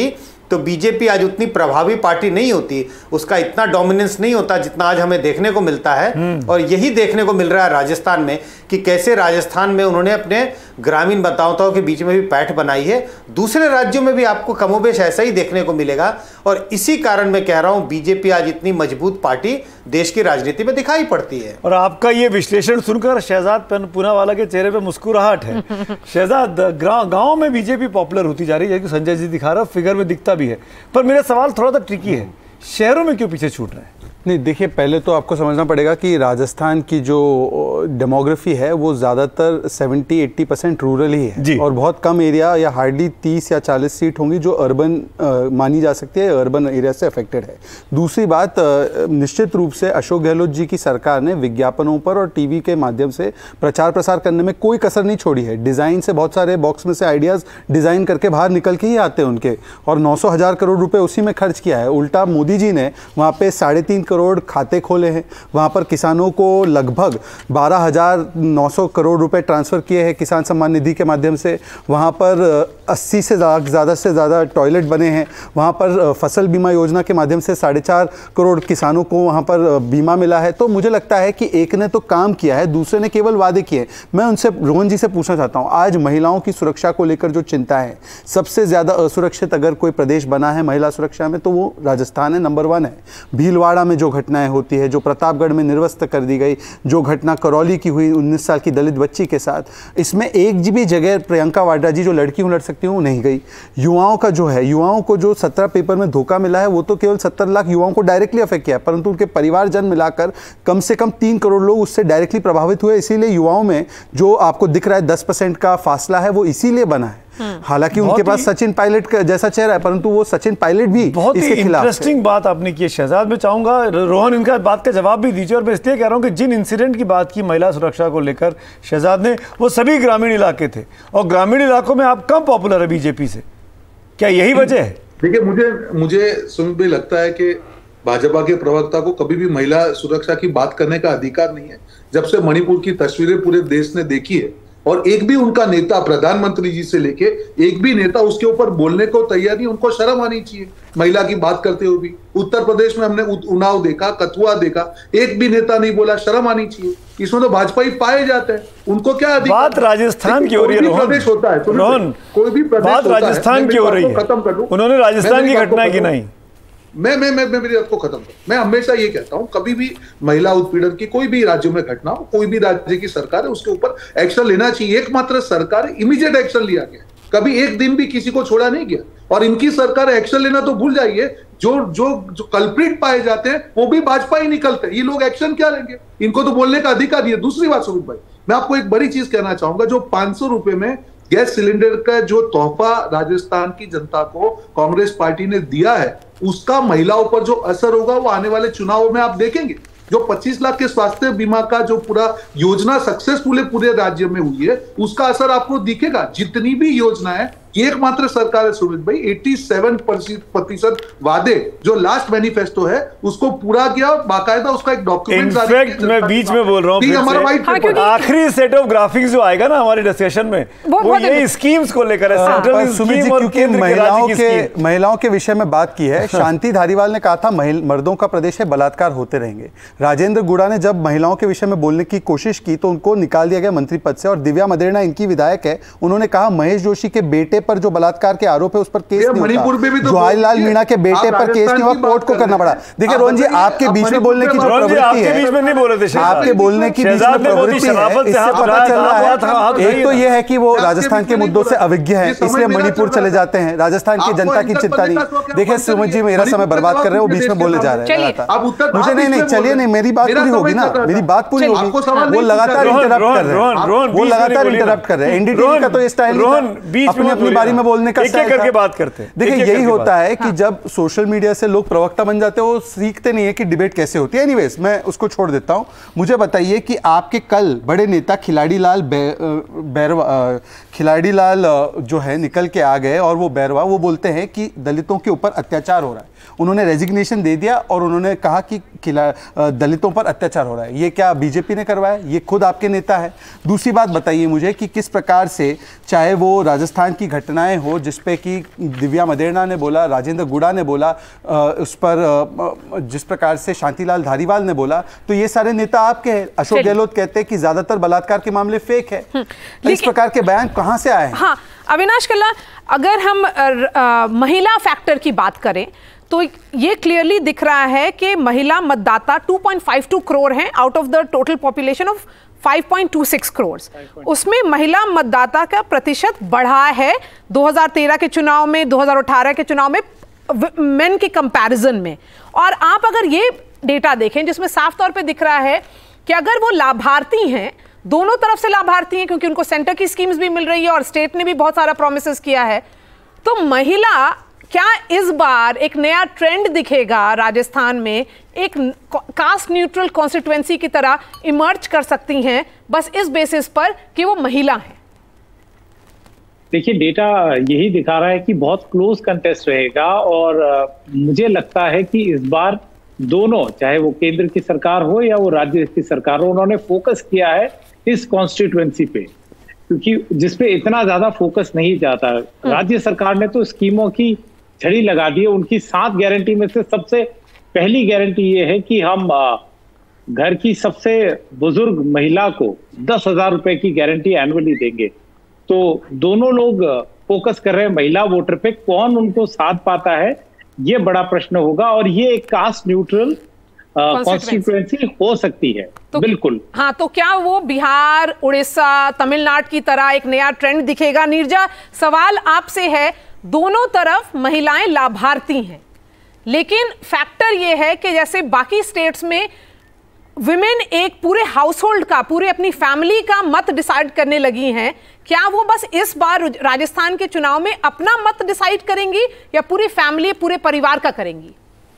तो बीजेपी आज उतनी प्रभावी पार्टी नहीं होती, उसका इतना डोमिनेंस नहीं होता जितना आज हमें देखने को मिलता है। और यही देखने को मिल रहा है राजस्थान में कि कैसे राजस्थान में उन्होंने अपने ग्रामीण मतदाताओं के बीच में भी पैठ बनाई है। दूसरे राज्यों में भी आपको कमोबेश ऐसा ही देखने को मिलेगा, और इसी कारण मैं कह रहा हूं बीजेपी आज इतनी मजबूत पार्टी देश की राजनीति में दिखाई पड़ती है। और आपका ये विश्लेषण सुनकर शहजाद पूनावाला के चेहरे पे मुस्कुराहट है। शहजाद, गांव में बीजेपी पॉपुलर होती जा रही है, संजय जी दिखा रहा, फिगर में दिखता भी है, पर मेरा सवाल थोड़ा सा ट्रिकी है, शहरों में क्यों पीछे छूट रहे हैं? नहीं, देखिए, पहले तो आपको समझना पड़ेगा कि राजस्थान की जो डेमोग्राफी है वो ज़्यादातर सत्तर अस्सी परसेंट रूरल ही है, और बहुत कम एरिया या हार्डली तीस या चालीस सीट होंगी जो अर्बन मानी जा सकती है, अर्बन एरिया से अफेक्टेड है। दूसरी बात, निश्चित रूप से अशोक गहलोत जी की सरकार ने विज्ञापनों पर और टीवी के माध्यम से प्रचार प्रसार करने में कोई कसर नहीं छोड़ी है। डिज़ाइन से बहुत सारे बॉक्स में से आइडियाज़ डिज़ाइन करके बाहर निकल के ही आते हैं उनके, और नौ सौ हज़ार करोड़ रुपये उसी में खर्च किया है। उल्टा मोदी जी ने वहाँ पे साढ़े तीन करोड़ खाते खोले हैं, वहाँ पर किसानों को लगभग बारह हज़ार नौ सौ करोड़ रुपए ट्रांसफ़र किए हैं किसान सम्मान निधि के माध्यम से। वहाँ पर अस्सी से ज़्यादा से ज़्यादा टॉयलेट बने हैं। वहाँ पर फसल बीमा योजना के माध्यम से साढ़े चार करोड़ किसानों को वहाँ पर बीमा मिला है। तो मुझे लगता है कि एक ने तो काम किया है, दूसरे ने केवल वादे किए। मैं उनसे, रोहन जी से पूछना चाहता हूँ, आज महिलाओं की सुरक्षा को लेकर जो चिंता है, सबसे ज़्यादा असुरक्षित अगर कोई प्रदेश बना है महिला सुरक्षा में तो वो राजस्थान है, नंबर वन है। भीलवाड़ा में जो घटनाएं होती है, जो प्रतापगढ़ में निर्वस्त कर दी गई, जो घटना करौली की हुई उन्नीस साल की दलित बच्ची के साथ, इसमें एक भी जगह प्रियंका वाड्रा जी जो लड़की हूँ लड़ सकती हूँ नहीं गई। युवाओं का जो है, युवाओं को जो सत्रह पेपर में धोखा मिला है वो तो केवल सत्तर लाख युवाओं को डायरेक्टली अफेक्ट किया, परंतु उनके परिवारजन मिलाकर कम से कम तीन करोड़ लोग उससे डायरेक्टली प्रभावित हुए। इसीलिए युवाओं में जो आपको दिख रहा है दस परसेंट का फासला है वो इसीलिए बना है। हालांकि उनके पास सचिन पायलट जैसा चेहरा है, परंतु वो सचिन पायलट भी बहुत ही इंटरेस्टिंग बात आपने की है शहजाद। मैं चाहूंगा रोहन इनका बात का जवाब भी दीजिए, और मैं इसलिए कह रहा हूं कि जिन इंसिडेंट की बात की महिला सुरक्षा को लेकर शहजाद ने, वो सभी ग्रामीण इलाके थे, और ग्रामीण इलाकों में आप कम पॉपुलर है बीजेपी से, क्या यही वजह है? देखिए, मुझे मुझे सुमित भाई लगता है कि भाजपा के प्रवक्ता को कभी भी महिला सुरक्षा की बात करने का अधिकार नहीं है। जब से मणिपुर की तस्वीरें पूरे देश ने देखी है, और एक भी उनका नेता, प्रधानमंत्री जी से लेके एक भी नेता उसके ऊपर बोलने को तैयार नहीं। उनको शर्म आनी चाहिए महिला की बात करते हुए भी। उत्तर प्रदेश में हमने उन्नाव देखा, कथुआ देखा, एक भी नेता नहीं बोला, शर्म आनी चाहिए। इसमें तो भाजपा ही पाए जाते हैं, उनको क्या अधिकार? बात राजस्थान की हो रही है रोहन, प्रदेश होता है, रोहन कोई भी प्रदेश बात राजस्थान की हो रही है, खत्म कर दूं, उन्होंने राजस्थान की घटना की नहीं। मैं मैं मैं, मैं मेरी बात को खत्म कर मैं हमेशा ये कहता हूं, कभी भी महिला उत्पीड़न की कोई भी राज्यों में घटना हो, कोई भी राज्य की सरकार है उसके ऊपर एक्शन लेना चाहिए। एकमात्र सरकार इमीडिएट एक्शन लिया गया, कभी एक दिन भी किसी को छोड़ा नहीं गया। और इनकी सरकार एक्शन लेना तो भूल जाइए, जो जो जो कल्प्रिट पाए जाते हैं वो भी भाजपा ही निकलते हैं। ये लोग एक्शन क्या लेंगे? इनको तो बोलने का अधिकार है। दूसरी बात सुमित भाई, मैं आपको एक बड़ी चीज कहना चाहूंगा, जो पांच सौ रुपए में गैस सिलेंडर का जो तोहफा राजस्थान की जनता को कांग्रेस पार्टी ने दिया है, उसका महिलाओं पर जो असर होगा वो आने वाले चुनावों में आप देखेंगे। जो पच्चीस लाख के स्वास्थ्य बीमा का जो पूरा योजना सक्सेसफुल पूरे राज्य में हुई है, उसका असर आपको दिखेगा। जितनी भी योजना है, एकमात्र सरकार है सुमित भाई, सत्तासी प्रतिशत वादे जो लास्ट मैनिफेस्टो है उसको पूरा किया, बाकायदा उसका एक डॉक्यूमेंट। इनफैक्ट मैं बीच में बोल रहा हूँ, आखिरी सेट ऑफ ग्राफिक्स जो आएगा ना हमारे डिस्कशन में, वो, वो ये स्कीम्स को लेकर है, सेंट्रल स्कीम और केंद्र महिलाओं के महिलाओं के विषय में बात की है। शांति धारीवाल ने कहा था मर्दों का प्रदेश है, बलात्कार होते रहेंगे। राजेंद्र गुड़ा ने जब महिलाओं के विषय में बोलने की कोशिश की तो उनको निकाल दिया गया मंत्री पद से। और दिव्या मदेरणा इनकी विधायक है, उन्होंने कहा महेश जोशी के बेटे पर जो बलात्कार के आरोप है उस पर केस नहीं हुआ, जवाहरलाल मीणा के बेटे पर केस नहीं हुआ, कोर्ट को करना पड़ा। देखिए रोहन जी, आपके बीच में बोलने की जो प्रवृत्ति है, आपके बोलने की बीच में प्रवृत्ति है, इससे पता चल रहा है एक तो यह है कि वो राजस्थान के मुद्दों से अविज्ञ है, इसलिए मणिपुर चले जाते हैं। राजस्थान की जनता की चिंता नहीं। देखिए सुमित जी, मेरा समय बर्बाद कर रहे हो, बीच में बोलने जा रहे हैं। मुझे नहीं नहीं चलिए नहीं, मेरी बात पूरी होगी ना, मेरी बात पूरी होगी। वो लगातार इंटरप्ट कर रहे हैं, वो लगातार इंटरप्ट कर रहे हैं। एनडीटीवी का तो ये स्टाइल अपनी अपनी बारी में बोलने का एक एक करके बात करते हैं। देखिए यही होता है कि जब सोशल मीडिया से लोग प्रवक्ता बन जाते हैं, वो सीखते नहीं है कि डिबेट कैसे होती है। एनीवेज मैं उसको छोड़ देता हूं। मुझे बताइए कि आपके कल बड़े नेता खिलाड़ी लाल बैरवा खिलाड़ी लाल जो है निकल के आ गए, और वो बैरवा वो बोलते हैं कि दलितों के ऊपर अत्याचार हो रहा है। उन्होंने रेजिग्नेशन दे दिया और उन्होंने कहा कि दलितों पर अत्याचार हो रहा है। ये क्या बीजेपी ने करवाया? ये खुद आपके नेता है। दूसरी बात बताइए मुझे कि किस प्रकार से, चाहे वो राजस्थान की घटनाएं हो जिसपे कि दिव्या मदेरणा ने बोला, राजेंद्र गुड़ा ने बोला, उस पर जिस प्रकार से शांतिलाल धारीवाल ने बोला, तो ये सारे नेता आपके हैं। अशोक गहलोत कहते हैं कि ज्यादातर बलात्कार के मामले फेक है। इस प्रकार के बयान कहां से आए हैं? हाँ, अविनाश कल्ला, अगर हम आ, आ, महिला फैक्टर की बात करें तो ये क्लियरली दिख रहा है कि महिला मतदाता two point five two crore हैं out of the total population of five point two six crore. उसमें महिला मतदाता का प्रतिशत बढ़ा है दो हज़ार तेरह के चुनाव में, दो हज़ार अठारह के चुनाव में मेन के कंपैरिजन में। और आप अगर ये डेटा देखें जिसमें साफ तौर पे दिख रहा है कि अगर वो लाभार्थी हैं, दोनों तरफ से लाभार्थी हैं क्योंकि उनको सेंटर की स्कीम्स भी मिल रही है और स्टेट ने भी बहुत सारा प्रॉमिसेस किया है, तो महिला क्या इस बार एक नया ट्रेंड दिखेगा राजस्थान में, एक कास्ट न्यूट्रल कॉन्स्टिट्यूएंसी की तरह इमर्ज कर सकती हैं बस इस बेसिस पर कि वो महिला हैं? देखिए, डेटा यही दिखा रहा है कि बहुत क्लोज कंटेस्ट रहेगा और मुझे लगता है कि इस बार दोनों, चाहे वो केंद्र की सरकार हो या वो राज्य की सरकार हो, उन्होंने फोकस किया है इस कॉन्स्टिट्यूएंसी पे, क्योंकि जिसपे इतना ज्यादा फोकस नहीं जाता। राज्य सरकार ने तो स्कीमों की छड़ी लगा दी है। उनकी सात गारंटी में से सबसे पहली गारंटी ये है कि हम घर की सबसे बुजुर्ग महिला को दस हजार रुपए की गारंटी एनुअली देंगे। तो दोनों लोग फोकस कर रहे हैं महिला वोटर पे। कौन उनको साथ पाता है ये बड़ा प्रश्न होगा और ये एक कास्ट न्यूट्रल कॉन्स्टिट्यूएंसी हो सकती है। तो बिल्कुल हाँ, तो क्या वो बिहार, उड़ीसा, तमिलनाडु की तरह एक नया ट्रेंड दिखेगा? नीरजा, सवाल आपसे है, दोनों तरफ महिलाएं लाभार्थी हैं, लेकिन फैक्टर ये है कि जैसे बाकी स्टेट्स में विमेन एक पूरे हाउसहोल्ड का, पूरे अपनी फैमिली का मत डिसाइड करने लगी हैं, क्या वो बस इस बार राजस्थान के चुनाव में अपना मत डिसाइड करेंगी या पूरी फैमिली, पूरे परिवार का करेंगी?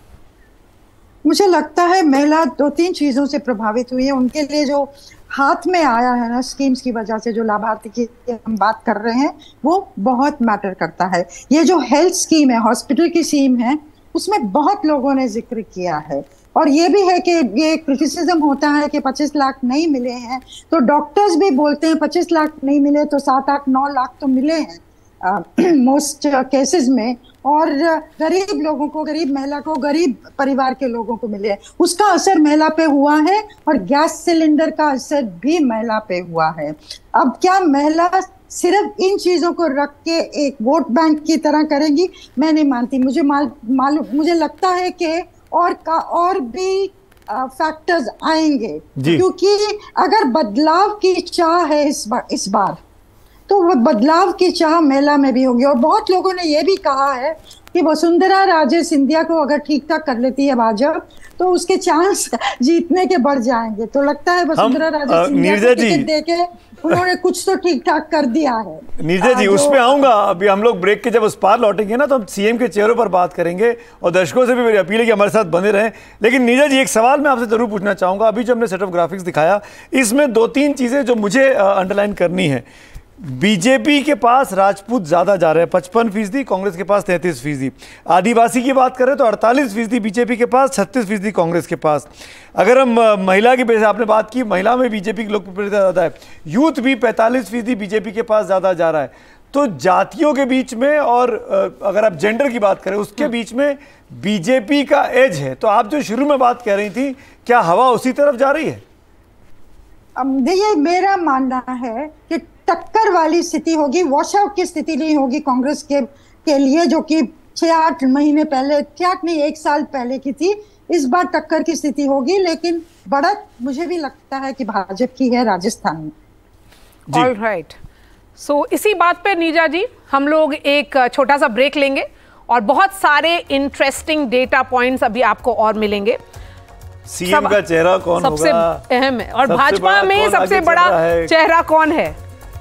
मुझे लगता है महिला दो तीन चीजों से प्रभावित हुई है। उनके लिए जो हाथ में आया है ना स्कीम्स की वजह से, जो लाभार्थी की हम बात कर रहे हैं, वो बहुत मैटर करता है। ये जो हेल्थ स्कीम है, हॉस्पिटल की स्कीम है, उसमें बहुत लोगों ने जिक्र किया है। और ये भी है कि ये क्रिटिसिज्म होता है कि पच्चीस लाख नहीं मिले हैं, तो डॉक्टर्स भी बोलते हैं पच्चीस लाख नहीं मिले तो सात आठ नौ लाख तो मिले हैं मोस्ट केसेस में। और गरीब लोगों को, गरीब महिला को, गरीब परिवार के लोगों को मिले हैं। उसका असर महिला पे हुआ है और गैस सिलेंडर का असर भी महिला पे हुआ है। अब क्या महिला सिर्फ इन चीजों को रख के एक वोट बैंक की तरह करेंगी? मैं नहीं मानती। मुझे मालूम मुझे लगता है कि और का और भी फैक्टर्स आएंगे, क्योंकि अगर बदलाव की चाह है इस बार इस बार तो वो बदलाव की चाह महिला में भी होगी। और बहुत लोगों ने ये भी कहा है कि वसुंधरा राजे सिंधिया को अगर ठीक ठाक कर लेती है भाजपा तो उसके चांस जीतने के बढ़ जाएंगे। तो लगता है वसुंधरा राजे सिंधिया को टिकट देके उन्होंने कुछ तो ठीक ठाक कर दिया है। नीरजा जी, उस पे आऊंगा। अभी हम लोग ब्रेक के जब उस पार लौटेंगे ना तो हम सीएम के चेहरों पर बात करेंगे और दर्शकों से भी मेरी अपील है कि हमारे साथ बने रहें। लेकिन नीरजा जी, एक सवाल मैं आपसे जरूर पूछना चाहूंगा। अभी जो हमने सेट ऑफ ग्राफिक्स दिखाया, इसमें दो तीन चीजें जो मुझे अंडरलाइन करनी है। बीजेपी के पास राजपूत ज्यादा जा रहे हैं, पचपन फीसदी, कांग्रेस के पास तैंतीस फीसदी। आदिवासी की बात करें तो अड़तालीस फीसदी बीजेपी के पास, छत्तीस फीसदी कांग्रेस के पास। अगर हम महिला की बेस, आपने बात की महिला में बीजेपी की लोकप्रियता ज्यादा है, यूथ भी पैंतालीस फीसदी बीजेपी के पास ज्यादा जा रहा है। तो जातियों के बीच में और अगर आप जेंडर की बात करें उसके बीच में बीजेपी का एज है। तो आप जो शुरू में बात कह रही थी, क्या हवा उसी तरफ जा रही है? देखिए, मेरा मानना है कि टक्कर वाली स्थिति होगी, वॉश आउट की स्थिति नहीं होगी कांग्रेस के के लिए, जो कि छह आठ महीने पहले, छह आठ नहीं एक साल पहले की थी। इस बार टक्कर की स्थिति होगी, लेकिन बढ़त मुझे भी लगता है कि भाजपा की है राजस्थान में। ऑल राइट, सो इसी बात पे नीरजा जी हम लोग एक छोटा सा ब्रेक लेंगे और बहुत सारे इंटरेस्टिंग डेटा पॉइंट्स अभी आपको और मिलेंगे। सीएम का चेहरा कौन सबसे होगा, अहम है, और भाजपा में सबसे बड़ा चेहरा कौन है,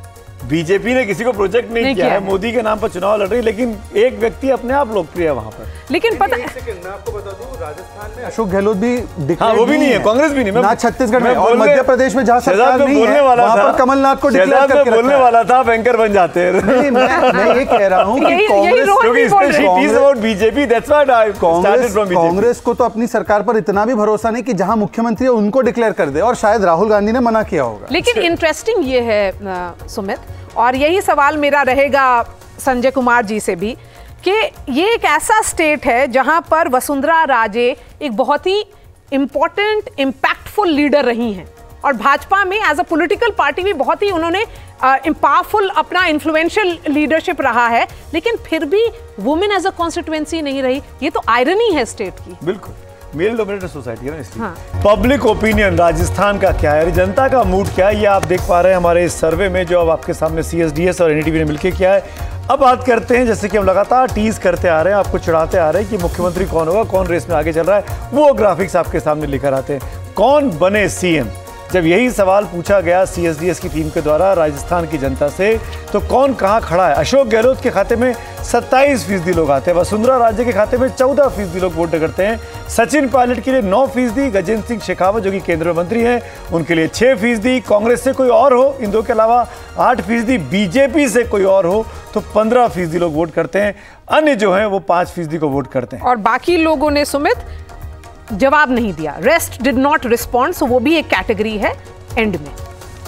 बीजेपी ने किसी को प्रोजेक्ट नहीं, नहीं किया, किया है, मोदी के नाम पर चुनाव लड़ रही, लेकिन एक व्यक्ति अपने आप लोकप्रिय है वहां पर। लेकिन पता है, मैं आपको बता दूं, राजस्थान में अशोक गहलोत भी हाँ, वो भी नहीं है, कांग्रेस भी नहीं, ना छत्तीसगढ़ में, और मध्य प्रदेश में जहाँ सरकार नहीं है वहां पर कमलनाथ को डिक्लेयर करके बोलने वाला था, बैंकर बन जाते हैं। मैं ये कह रहा हूँ कि बीजेपी, कांग्रेस को तो अपनी सरकार पर इतना भी भरोसा नहीं कि जहां मुख्यमंत्री है उनको डिक्लेयर कर दे, और शायद राहुल गांधी ने मना किया होगा। लेकिन इंटरेस्टिंग ये है सुमित, और यही सवाल मेरा रहेगा संजय कुमार जी से भी, कि ये एक ऐसा स्टेट है जहां पर वसुंधरा राजे एक बहुत ही इंपॉर्टेंट इम्पैक्टफुल लीडर रही हैं, और भाजपा में एज अ पॉलिटिकल पार्टी भी बहुत ही उन्होंने पावरफुल uh, अपना इन्फ्लुएंशियल लीडरशिप रहा है, लेकिन फिर भी वुमेन एज अ कॉन्स्टिट्यूएंसी नहीं रही। ये तो आयरनी है स्टेट की। बिल्कुल, मेल डोमिनेटेड सोसाइटी है ना, इसलिए हाँ। पब्लिक ओपिनियन राजस्थान का क्या है, जनता का मूड क्या है, ये आप देख पा रहे हैं हमारे इस सर्वे में, जो अब आपके सामने सी एस डी एस और एन डी टी वी ने मिलकर किया है। अब बात करते हैं, जैसे कि हम लगातार टीज करते आ रहे हैं, आपको चिढ़ाते आ रहे हैं कि मुख्यमंत्री कौन होगा, कौन रेस में आगे चल रहा है, वो ग्राफिक्स आपके सामने लेकर आते हैं। कौन बने सीएम, जब यही सवाल पूछा गया सी एस डी एस की टीम के द्वारा राजस्थान की जनता से, तो कौन कहां खड़ा है। अशोक गहलोत के खाते में सत्ताईस फीसदी लोग आते हैं, वसुंधरा राजे के खाते में चौदह फीसदी लोग वोट करते हैं, सचिन पायलट के लिए नौ फीसदी, गजेंद्र सिंह शेखावत जो कि केंद्रीय मंत्री हैं उनके लिए छह फीसदी, कांग्रेस से कोई और हो इन दो के अलावा आठ फीसदी, बीजेपी से कोई और हो तो पंद्रह फीसदी लोग वोट करते हैं, अन्य जो हैं वो पांच फीसदी को वोट करते हैं। और बाकी लोगों ने सुमित जवाब नहीं दिया, rest did not respond, so वो भी एक कैटेगरी है एंड में।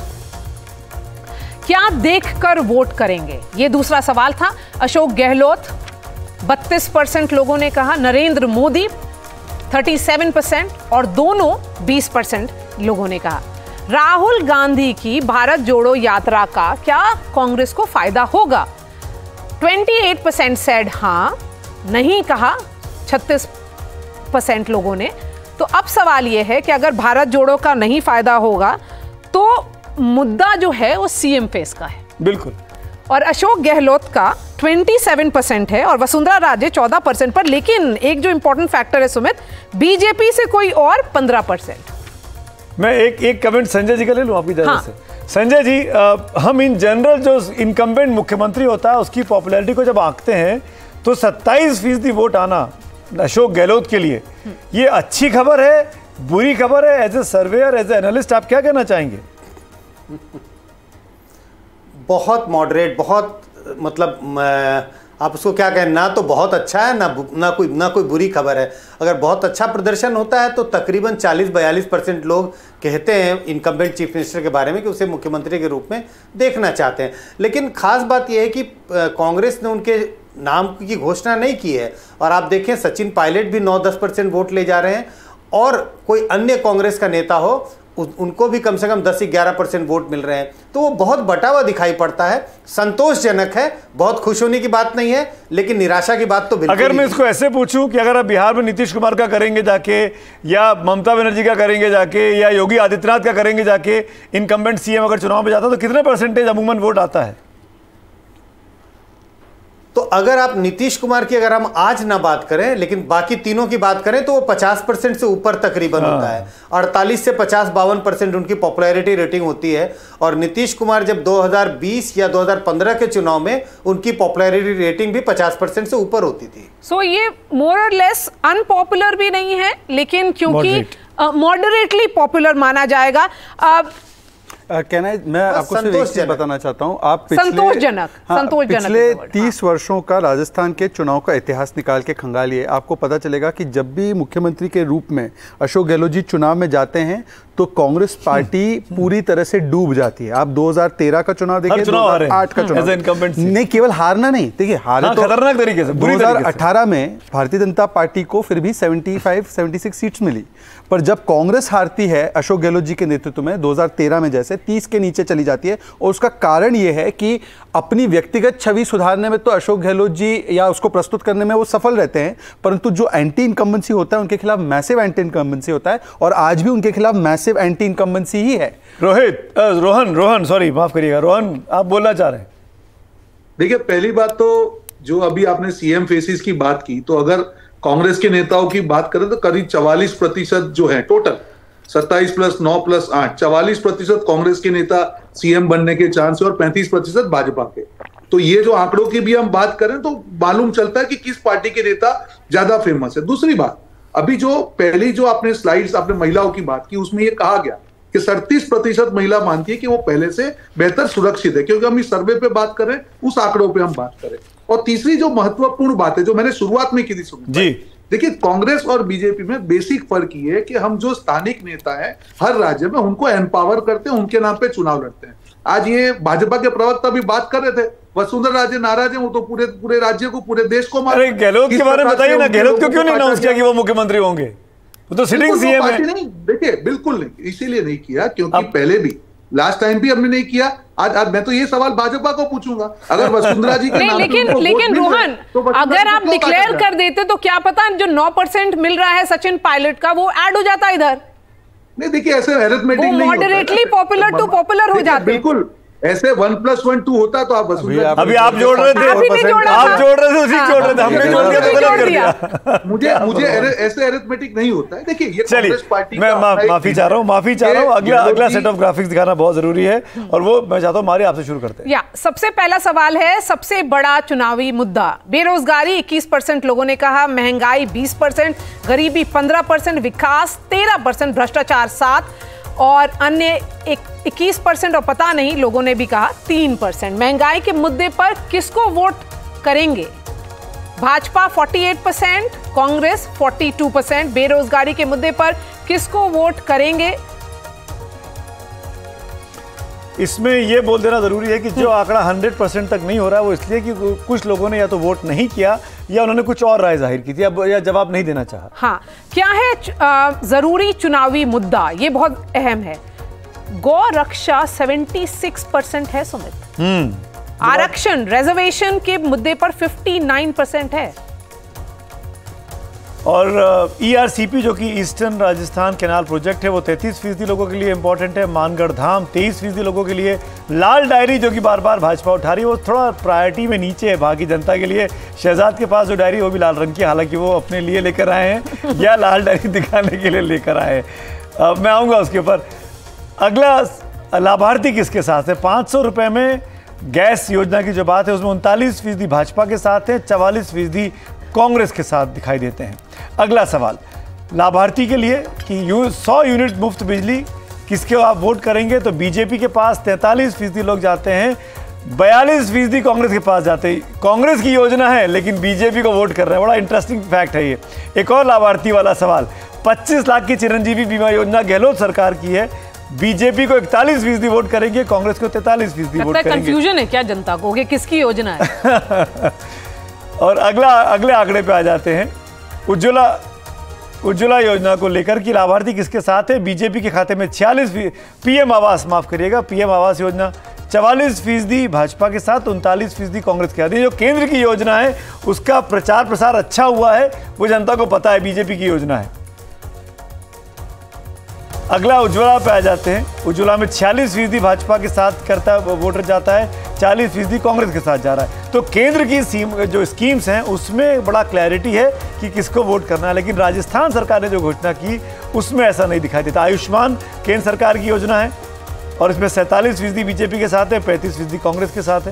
क्या देखकर वोट करेंगे, ये दूसरा सवाल था। अशोक गहलोत बत्तीस परसेंट लोगों ने कहा, नरेंद्र मोदी सैंतीस परसेंट और दोनों बीस परसेंट लोगों ने कहा। राहुल गांधी की भारत जोड़ो यात्रा का क्या कांग्रेस को फायदा होगा, अट्ठाईस परसेंट सेड हां, नहीं कहा छत्तीस परसेंट लोगों ने। तो अब सवाल यह है कि अगर भारत जोड़ो का नहीं फायदा होगा तो मुद्दा जो है वो सीएम फेस का है। बिल्कुल। और अशोक गहलोत का सत्ताईस परसेंट है और वसुंधरा राजे चौदह परसेंट पर, लेकिन एक जो इंपॉर्टेंट फैक्टर है सुमित, बीजेपी से कोई और पंद्रह परसेंट। मैं एक एक कमेंट संजय जी का ले लूं आपकी तरफ हाँ। से। संजय जी, आ, हम इन जनरल जो इनकम्बेंट मुख्यमंत्री होता है उसकी पॉपुलैरिटी को जब आंकते हैं तो सत्ताईस फीसदी वोट आना अशोक गहलोत के लिए ये अच्छी खबर है, बुरी खबर है? As a surveyor, as a analyst आप क्या कहना चाहेंगे? बहुत मॉडरेट, बहुत मतलब आप उसको क्या कहें, ना तो बहुत अच्छा है ना ना कोई ना कोई बुरी खबर है। अगर बहुत अच्छा प्रदर्शन होता है तो तकरीबन चालीस बयालीस परसेंट लोग कहते हैं इनकम्बेंट चीफ मिनिस्टर के बारे में कि उसे मुख्यमंत्री के रूप में देखना चाहते हैं। लेकिन खास बात यह है कि कांग्रेस ने उनके नाम की घोषणा नहीं की है, और आप देखें सचिन पायलट भी नौ दस परसेंट वोट ले जा रहे हैं, और कोई अन्य कांग्रेस का नेता हो उनको भी कम से कम दस से ग्यारह परसेंट वोट मिल रहे हैं, तो वो बहुत बटा हुआ दिखाई पड़ता है। संतोषजनक है, बहुत खुश होने की बात नहीं है, लेकिन निराशा की बात तो बिल्कुल। अगर मैं इसको ऐसे पूछूं कि अगर आप बिहार में नीतीश कुमार का करेंगे जाके, या ममता बनर्जी का करेंगे जाके, या योगी आदित्यनाथ का करेंगे जाके, इनकम्बेंट सीएम अगर चुनाव में जाता तो कितने परसेंटेज अमूमन वोट आता है? तो अगर आप नीतीश कुमार की अगर हम आज ना बात करें लेकिन बाकी तीनों की बात करें तो वो पचास परसेंट से ऊपर तकरीबन होता है। अड़तालीस से पचास बावन परसेंट उनकी पॉपुलैरिटी रेटिंग होती है, और नीतीश कुमार जब दो हज़ार बीस या दो हज़ार पंद्रह के चुनाव में उनकी पॉपुलैरिटी रेटिंग भी पचास परसेंट से ऊपर होती थी। सो so, ये मोर और लेस अनपॉपुलर भी नहीं है, लेकिन क्योंकि मॉडरेटली पॉपुलर माना जाएगा। अब कहना है, मैं आपको सिर्फ एक चीज बताना चाहता हूँ। आप पिछले संतोषजनक हाँ, संतोषजनक पिछले तीस वर्षों का राजस्थान के चुनाव का इतिहास निकाल के खंगालिए, आपको पता चलेगा कि जब भी मुख्यमंत्री के रूप में अशोक गहलोत जी चुनाव में जाते हैं तो कांग्रेस पार्टी पूरी तरह से डूब जाती है। आप दो हज़ार तेरह का चुनाव देखिए, दो हज़ार आठ का चुनाव, नहीं केवल हारना नहीं, देखिए हारे तो खतरनाक तरीके से। दो हज़ार अठारह में भारतीय जनता पार्टी को फिर भी पचहत्तर छिहत्तर सीट्स मिली, पर जब कांग्रेस हारती है अशोक गहलोत जी के नेतृत्व में दो हज़ार तेरह में जैसे तीस के नीचे चली जाती है। और उसका कारण यह है कि अपनी व्यक्तिगत छवि सुधारने में तो अशोक गहलोत जी या उसको प्रस्तुत करने में वो सफल रहते हैं, परंतु जो एंटी इनकम्बेंसी होता है उनके खिलाफ मैसिव एंटी इनकम्बेंसी होता है, और आज भी उनके खिलाफ मैसिव एंटी इनकम्बेंसी ही है। रोहित रोहन रोहन सॉरी माफ करिएगा, रोहन आप बोलना चाह रहे हैं? देखिए, पहली बात तो जो अभी आपने सीएम फेसिस की बात की, तो अगर कांग्रेस के नेताओं की बात करें तो करीब चवालीस प्रतिशत जो है टोटल सत्ताईस प्लस नौ प्लस आठ, चवालीस प्रतिशत कांग्रेस के नेता सीएम बनने के चांस है और पैंतीस प्रतिशत भाजपा के। तो ये जो आंकड़ों की भी हम बात करें तो मालूम चलता है कि किस पार्टी के नेता ज्यादा फेमस है। दूसरी बात, अभी जो पहली जो आपने स्लाइड्स आपने महिलाओं की बात की, उसमें ये कहा गया कि सैंतीस प्रतिशत महिला मानती है कि वो पहले से बेहतर सुरक्षित है, क्योंकि हम इस सर्वे पे बात करें, उस आंकड़ों पे हम बात करें। और तीसरी जो महत्वपूर्ण बात है जो मैंने शुरुआत में की थी जी, देखिए कांग्रेस और बीजेपी में बेसिक फर्क ये है कि हम जो स्थानिक नेता है हर राज्य में उनको एम्पावर करते हैं, उनके नाम पे चुनाव लड़ते हैं। आज ये भाजपा के प्रवक्ता भी बात कर रहे थे, वसुंधरा राजे नाराज है, वो तो पूरे पूरे राज्य को पूरे देश को मार। गहलोत के बारे में बताइए ना, गहलोत को क्यों नहीं अनाउंस किया कि वो मुख्यमंत्री होंगे? वो तो सिटिंग सीएम है। नहीं, देखिए बिल्कुल नहीं, इसीलिए नहीं किया क्योंकि पहले भी लास्ट टाइम भी हमने नहीं किया। आज आज मैं तो ये सवाल भाजपा को पूछूंगा, अगर वसुंधरा जी का नहीं, लेकिन लेकिन रोहन, तो अगर आप डिक्लेयर कर देते तो क्या पता जो नौ परसेंट मिल रहा है सचिन पायलट का वो ऐड हो जाता इधर। नहीं देखिए, ऐसे अरिथमेटिक नहीं होता, मॉडरेटली पॉपुलर टू पॉपुलर हो जाते। बिल्कुल ऐसे वन प्लस वन टू होता तो आप वसुंधरा, अभी आप जोड़ रहे थे, आप जोड़ रहे थे, उसी जोड़ रहे थे, हमने जोड़ के तो गलत कर दिया। मुझे मुझे ऐसे अरिथमेटिक नहीं होता है। देखिए ये कांग्रेस पार्टी, मैं माफी चाह रहा हूँ माफी चाह रहा हूँ अगला अगला सेट ऑफ ग्राफिक्स दिखाना बहुत जरूरी है, और वो मैं चाहता हूँ मारी आपसे शुरू करते हैं। या सबसे पहला सवाल है, सबसे बड़ा चुनावी मुद्दा बेरोजगारी इक्कीस परसेंट लोगों ने कहा, महंगाई बीस परसेंट, गरीबी पंद्रह परसेंट, विकास तेरह परसेंट, भ्रष्टाचार सात और अन्य इक्कीस परसेंट, और पता नहीं लोगों ने भी कहा तीन परसेंट। महंगाई के मुद्दे पर किसको वोट करेंगे? भाजपा अड़तालीस परसेंट, कांग्रेस बयालीस परसेंट। बेरोजगारी के मुद्दे पर किसको वोट करेंगे? इसमें यह बोल देना जरूरी है कि जो आंकड़ा सौ परसेंट तक नहीं हो रहा है वो इसलिए कि कुछ लोगों ने या तो वोट नहीं किया या उन्होंने कुछ और राय जाहिर की थी या जवाब नहीं देना चाहा। हाँ, क्या है आ, जरूरी चुनावी मुद्दा? ये बहुत अहम है। गौ रक्षा छिहत्तर परसेंट है सुमित। हम्म आरक्षण रिजर्वेशन के मुद्दे पर उनसठ परसेंट है। और ईआरसीपी जो कि ईस्टर्न राजस्थान कैनाल प्रोजेक्ट है वो तैंतीस फीसदी लोगों के लिए इंपॉर्टेंट है। मानगढ़ धाम तेईस फीसदी लोगों के लिए। लाल डायरी जो कि बार बार भाजपा उठा रही है वो थोड़ा प्रायोरिटी में नीचे है बाकी जनता के लिए। शहजाद के पास जो डायरी वो भी लाल रंग की, हालांकि वो अपने लिए लेकर आए हैं या लाल डायरी दिखाने के लिए लेकर आए हैं। अब मैं आऊँगा उसके ऊपर। अगला लाभार्थी किसके साथ है? पाँच सौ रुपये में गैस योजना की जो बात है उसमें उनतालीस फीसदी भाजपा के साथ है, चवालीस फीसदी कांग्रेस के साथ दिखाई देते हैं। अगला सवाल लाभार्थी के लिए कि यू सौ यूनिट मुफ्त बिजली किसके आप वोट करेंगे? तो बीजेपी के पास तैंतालीस फीसदी लोग जाते हैं, बयालीस फीसदी कांग्रेस के पास जाते हैं। कांग्रेस की योजना है लेकिन बीजेपी को वोट कर रहे हैं। बड़ा इंटरेस्टिंग फैक्ट है ये। एक और लाभार्थी वाला सवाल, पच्चीस लाख की चिरंजीवी बीमा योजना गहलोत सरकार की है। बीजेपी को इकतालीस फीसदी वोट करेंगे, कांग्रेस को तैंतालीस फीसदी वोट करेंगे। कंफ्यूजन है क्या जनता को कि किसकी योजना है? और अगला अगले आंकड़े पे आ जाते हैं, उज्ज्वला उज्ज्वला योजना को लेकर कि लाभार्थी किसके साथ है? बीजेपी के खाते में छियालीस, पीएम आवास माफ करिएगा पीएम आवास योजना चवालीस फीसदी भाजपा के साथ, उनतालीस फीसदी कांग्रेस के साथ। जो केंद्र की योजना है उसका प्रचार प्रसार अच्छा हुआ है, वो जनता को पता है बीजेपी की योजना है। अगला उज्ज्वला पे आ जाते हैं। उज्ज्वला में छियालीस फीसदी भाजपा के साथ करता वोटर जाता है, चालीस फीसदी कांग्रेस के साथ जा रहा है। तो केंद्र की जो स्कीम्स हैं उसमें बड़ा क्लैरिटी है कि किसको वोट करना है, लेकिन राजस्थान सरकार ने जो घोषणा की उसमें ऐसा नहीं दिखाई देता। आयुष्मान केंद्र सरकार की योजना है और इसमें सैंतालीस फीसदी बीजेपी के साथ है, पैंतीस फीसदी कांग्रेस के साथ है।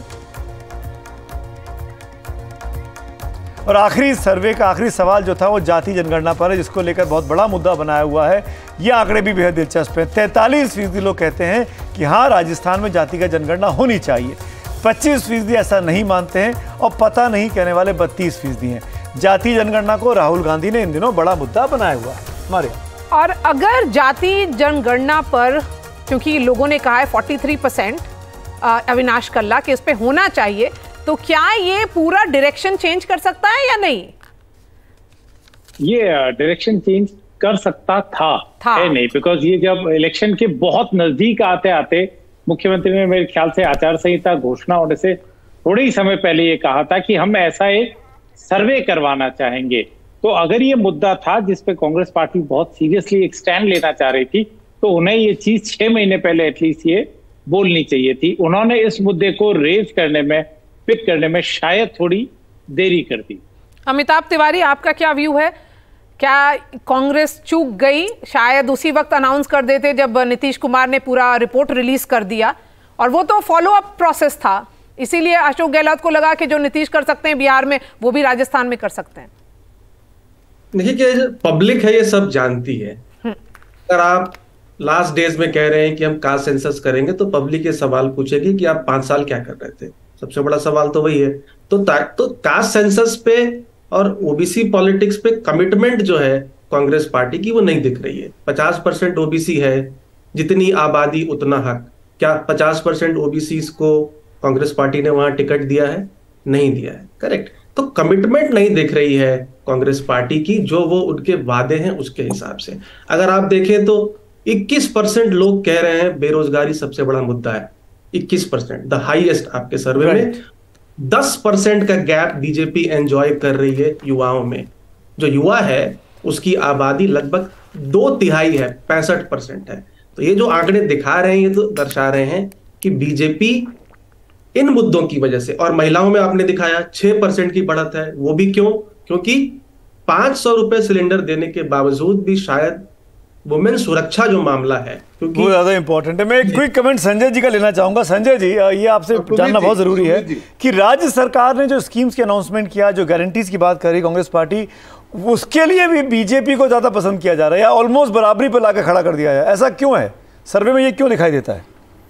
और आखिरी सर्वे का आखिरी सवाल जो था वो जाति जनगणना पर है, जिसको लेकर बहुत बड़ा मुद्दा बनाया हुआ है। ये आंकड़े भी बेहद दिलचस्प हैं। तैंतालीस फीसदी लोग कहते हैं कि हाँ राजस्थान में जाति का जनगणना होनी चाहिए, पच्चीस फीसदी ऐसा नहीं मानते हैं और पता नहीं कहने वाले बत्तीस फीसदी हैं। जाति जनगणना को राहुल गांधी ने इन दिनों बड़ा मुद्दा बनाया हुआ है हमारे। और अगर जाति जनगणना पर, क्योंकि लोगों ने कहा है तैंतालीस परसेंट अविनाश कल्ला कि इस पे होना चाहिए, तो क्या ये पूरा डायरेक्शन चेंज कर सकता है या नहीं? ये डायरेक्शन चेंज कर सकता था, था। है नहीं, बिकॉज ये जब इलेक्शन के बहुत नजदीक आते आते मुख्यमंत्री ने मेरे ख्याल से आचार संहिता घोषणा होने से थोड़े ही समय पहले ये कहा था कि हम ऐसा एक सर्वे करवाना चाहेंगे। तो अगर ये मुद्दा था जिसपे कांग्रेस पार्टी बहुत सीरियसली एक स्टैंड लेना चाह रही थी, तो उन्हें ये चीज छह महीने पहले एटलीस्ट ये बोलनी चाहिए थी। उन्होंने इस मुद्दे को रेज करने में, पिक करने में शायद थोड़ी देरी कर दी। अमिताभ तिवारी, आपका क्या व्यू है क्या कांग्रेस चूक गई? शायद उसी वक्त अनाउंस कर देते जब नीतीश कुमार ने पूरा रिपोर्ट रिलीज कर दिया, और वो तो फॉलो अप प्रोसेस था, इसीलिए अशोक गहलोत को लगा कि जो नीतीश कर सकते हैं बिहार में वो भी राजस्थान में कर सकते हैं। देखिए कि पब्लिक है, ये सब जानती है। अगर आप लास्ट डेज में कह रहे हैं कि हम कास्ट सेंसस करेंगे तो पब्लिक ये सवाल पूछेगी कि आप पांच साल क्या कर रहे थे। सबसे बड़ा सवाल तो वही है। तो तो कास्ट सेंसस पे और ओबीसी पॉलिटिक्स पे कमिटमेंट जो है कांग्रेस पार्टी की वो नहीं दिख रही है। पचास परसेंट ओबीसी है, जितनी आबादी उतना हक। क्या पचास परसेंट ओबीसी को कांग्रेस पार्टी ने वहां टिकट दिया है? नहीं दिया है, करेक्ट। तो कमिटमेंट नहीं दिख रही है कांग्रेस पार्टी की, जो वो उनके वादे हैं उसके हिसाब से। अगर आप देखें तो इक्कीस परसेंट लोग कह रहे हैं बेरोजगारी सबसे बड़ा मुद्दा है। इक्कीस परसेंट, द हाईएस्ट आपके सर्वे में। दस परसेंट का गैप बीजेपी एंजॉय कर रही है युवाओं में। जो युवा है उसकी आबादी लगभग दो तिहाई है, पैंसठ परसेंट है। तो ये जो आंकड़े दिखा रहे हैं ये तो दर्शा रहे हैं कि बीजेपी इन मुद्दों की वजह से, और महिलाओं में आपने दिखाया छह परसेंट की बढ़त है। वो भी क्यों? क्योंकि पांच सौ रुपए सिलेंडर देने के बावजूद भी शायद वुमेन सुरक्षा जो मामला है, क्योंकि वो ज्यादा इंपॉर्टेंट है। मैं एक क्विक कमेंट संजय जी का लेना चाहूंगा। संजय जी, ये आपसे जानना बहुत जरूरी है कि राज्य सरकार ने जो स्कीम्स के अनाउंसमेंट किया, जो गारंटीज की बात कर रही कांग्रेस पार्टी, उसके लिए भी बीजेपी को ज्यादा पसंद किया जा रहा है या ऑलमोस्ट बराबरी पर लाकर खड़ा कर दिया है। ऐसा क्यों है? सर्वे में ये क्यों दिखाई देता है?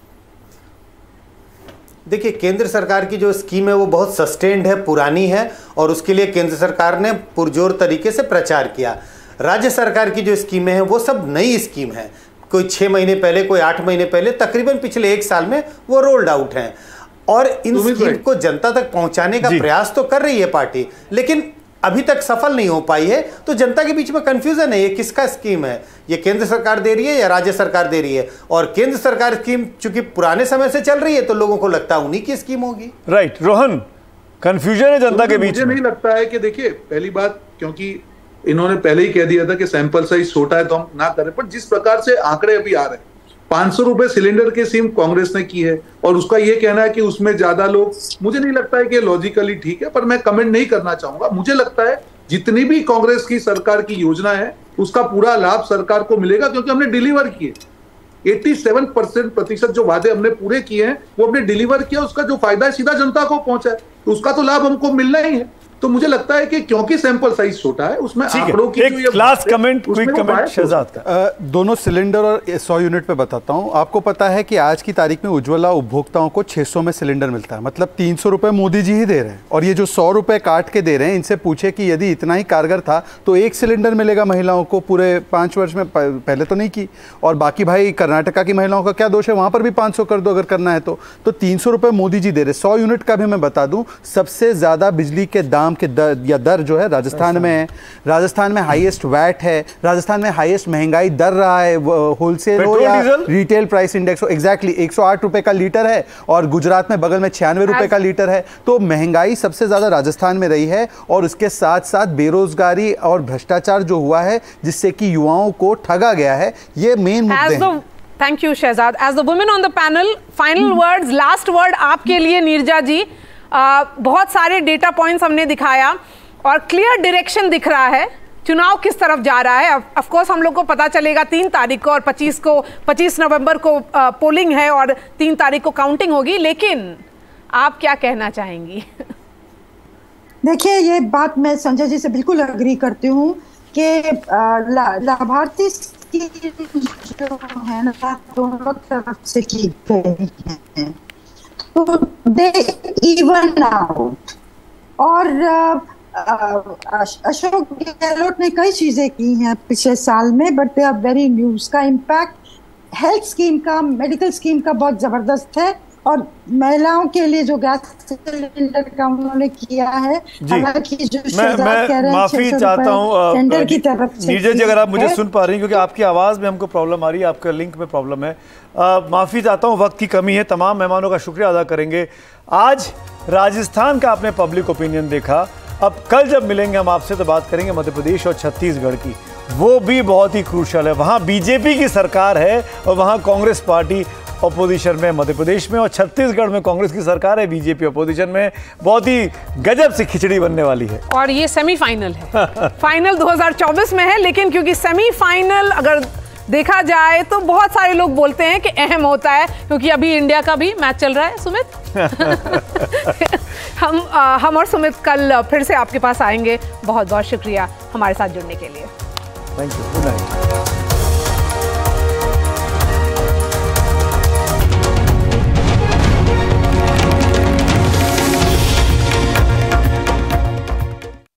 देखिए, केंद्र सरकार की जो स्कीम है वो बहुत सस्टेन्ड है, पुरानी है, और उसके लिए केंद्र सरकार ने पुरजोर तरीके से प्रचार किया। राज्य सरकार की जो स्कीमें हैं वो सब नई स्कीम है। कोई छः महीने पहले, कोई आठ महीने पहले, तकरीबन पिछले एक साल में वो रोल्ड आउट हैं, और इन स्कीम को जनता तक पहुंचाने का प्रयास तो कर रही है पार्टी, लेकिन अभी तक सफल नहीं हो पाई है। तो जनता के बीच में कंफ्यूजन है, ये किसका स्कीम है, ये केंद्र सरकार दे रही है या राज्य सरकार दे रही है। और केंद्र सरकार स्कीम चूंकि पुराने समय से चल रही है तो लोगों को लगता है उन्हीं की स्कीम होगी। राइट। रोहन, कंफ्यूजन है जनता के बीच में। मुझे नहीं लगता है कि, देखिए पहली बात, क्योंकि इन्होंने पहले ही कह दिया था कि सैंपल साइज छोटा है तो हम ना करें, पर जिस प्रकार से आंकड़े अभी आ रहे हैं, पांच सौ रुपए सिलेंडर की स्कीम कांग्रेस ने की है, और उसका ये कहना है कि उसमें ज्यादा लोग, मुझे नहीं लगता है कि लॉजिकली ठीक है, पर मैं कमेंट नहीं करना चाहूंगा। मुझे लगता है जितनी भी कांग्रेस की सरकार की योजना है उसका पूरा लाभ सरकार को मिलेगा, क्योंकि हमने डिलीवर किए। सत्तासी परसेंट प्रतिशत जो वादे हमने पूरे किए हैं वो हमने डिलीवर किया, उसका जो फायदा है सीधा जनता को पहुंचा है, तो उसका तो लाभ हमको मिलना ही है। तो मुझे लगता है कि क्योंकि सैंपल साइज छोटा है, उसमें आंकड़ों की एक last comment, quick comment Shehzad का। दोनों सिलेंडर और सौ यूनिट पे बताता हूं। आपको पता है कि आज की तारीख में उज्ज्वला उपभोक्ताओं को छह सौ में सिलेंडर मिलता है, मतलब तीन सौ रुपए मोदी जी ही दे रहे हैं, और ये जो सौ रुपए काट के दे रहे हैं, इनसे पूछे कि यदि इतना ही कारगर था तो एक सिलेंडर मिलेगा महिलाओं को पूरे पांच वर्ष में, पहले तो नहीं की। और बाकी भाई कर्नाटका की महिलाओं का क्या दोष है, वहां पर भी पांच सौ कर दो अगर करना है तो। तो तीन सौ रुपए मोदी जी दे रहे। सौ यूनिट का भी मैं बता दूं, सबसे ज्यादा बिजली के दाम के दर या दर जो है राजस्थान में है। राजस्थान में हाईएस्ट वैट है, राजस्थान में हाईएस्ट महंगाई दर रहा है, होलसेल हो या रिटेल प्राइस इंडेक्स हो, एग्जैक्टली एक सौ आठ रुपए का लीटर है, और गुजरात में बगल में छियानवे रुपए का लीटर है। तो महंगाई सबसे ज्यादा राजस्थान में रही है, और उसके साथ साथ बेरोजगारी और भ्रष्टाचार जो हुआ है जिससे कि युवाओं को ठगा गया है, ये मेन मुद्दे हैं। Thank you Shehzad. As the women on the panel, final words, last word आपके लिए नीरजा जी। आ, बहुत सारे डेटा पॉइंट्स हमने दिखाया और क्लियर डायरेक्शन दिख रहा है, चुनाव किस तरफ जा रहा है। ऑफ कोर्स हम लोग को पता चलेगा तीन तारीख को, और पच्चीस को पच्चीस नवंबर को पोलिंग है और तीन तारीख को काउंटिंग होगी, लेकिन आप क्या कहना चाहेंगी? देखिए, ये बात मैं संजय जी से बिल्कुल अग्री करती हूँ कि लाभार्थी जो है ना दोनों तरफ से की गई है, तो दे इवन आउट। और अशोक गहलोत ने कई चीजें की हैं पिछले साल में, but they are very new. उसका इम्पैक्ट हेल्थ स्कीम का, मेडिकल स्कीम का बहुत जबरदस्त है, और महिलाओं के लिए जो गैस सिलेंडर का उन्होंने किया है, हालांकि जो मैं, मैं माफी चाहता हूँ नीरजा जी, अगर आप मुझे सुन पा रही हैं, क्योंकि आपकी आवाज़ में हमको प्रॉब्लम आ रही है, आपके लिंक में प्रॉब्लम है। माफ़ी चाहता हूँ, वक्त की कमी है। तमाम मेहमानों का शुक्रिया अदा करेंगे। आज राजस्थान का आपने पब्लिक ओपिनियन देखा। अब कल जब मिलेंगे हम आपसे तो बात करेंगे मध्य प्रदेश और छत्तीसगढ़ की, वो भी बहुत ही क्रूशल है। वहाँ बीजेपी की सरकार है और वहाँ कांग्रेस पार्टी अपोजिशन में मध्य प्रदेश में, और छत्तीसगढ़ में कांग्रेस की सरकार है, बीजेपी अपोजिशन में। बहुत ही गजब से खिचड़ी बनने वाली है। और ये सेमीफाइनल है। फाइनल दो हज़ार चौबीस में है, लेकिन क्योंकि सेमीफाइनल अगर देखा जाए तो बहुत सारे लोग बोलते हैं कि अहम होता है, क्योंकि अभी इंडिया का भी मैच चल रहा है। सुमित हम आ, हम और सुमित कल फिर से आपके पास आएंगे। बहुत बहुत शुक्रिया हमारे साथ जुड़ने के लिए। Thank you. Good night.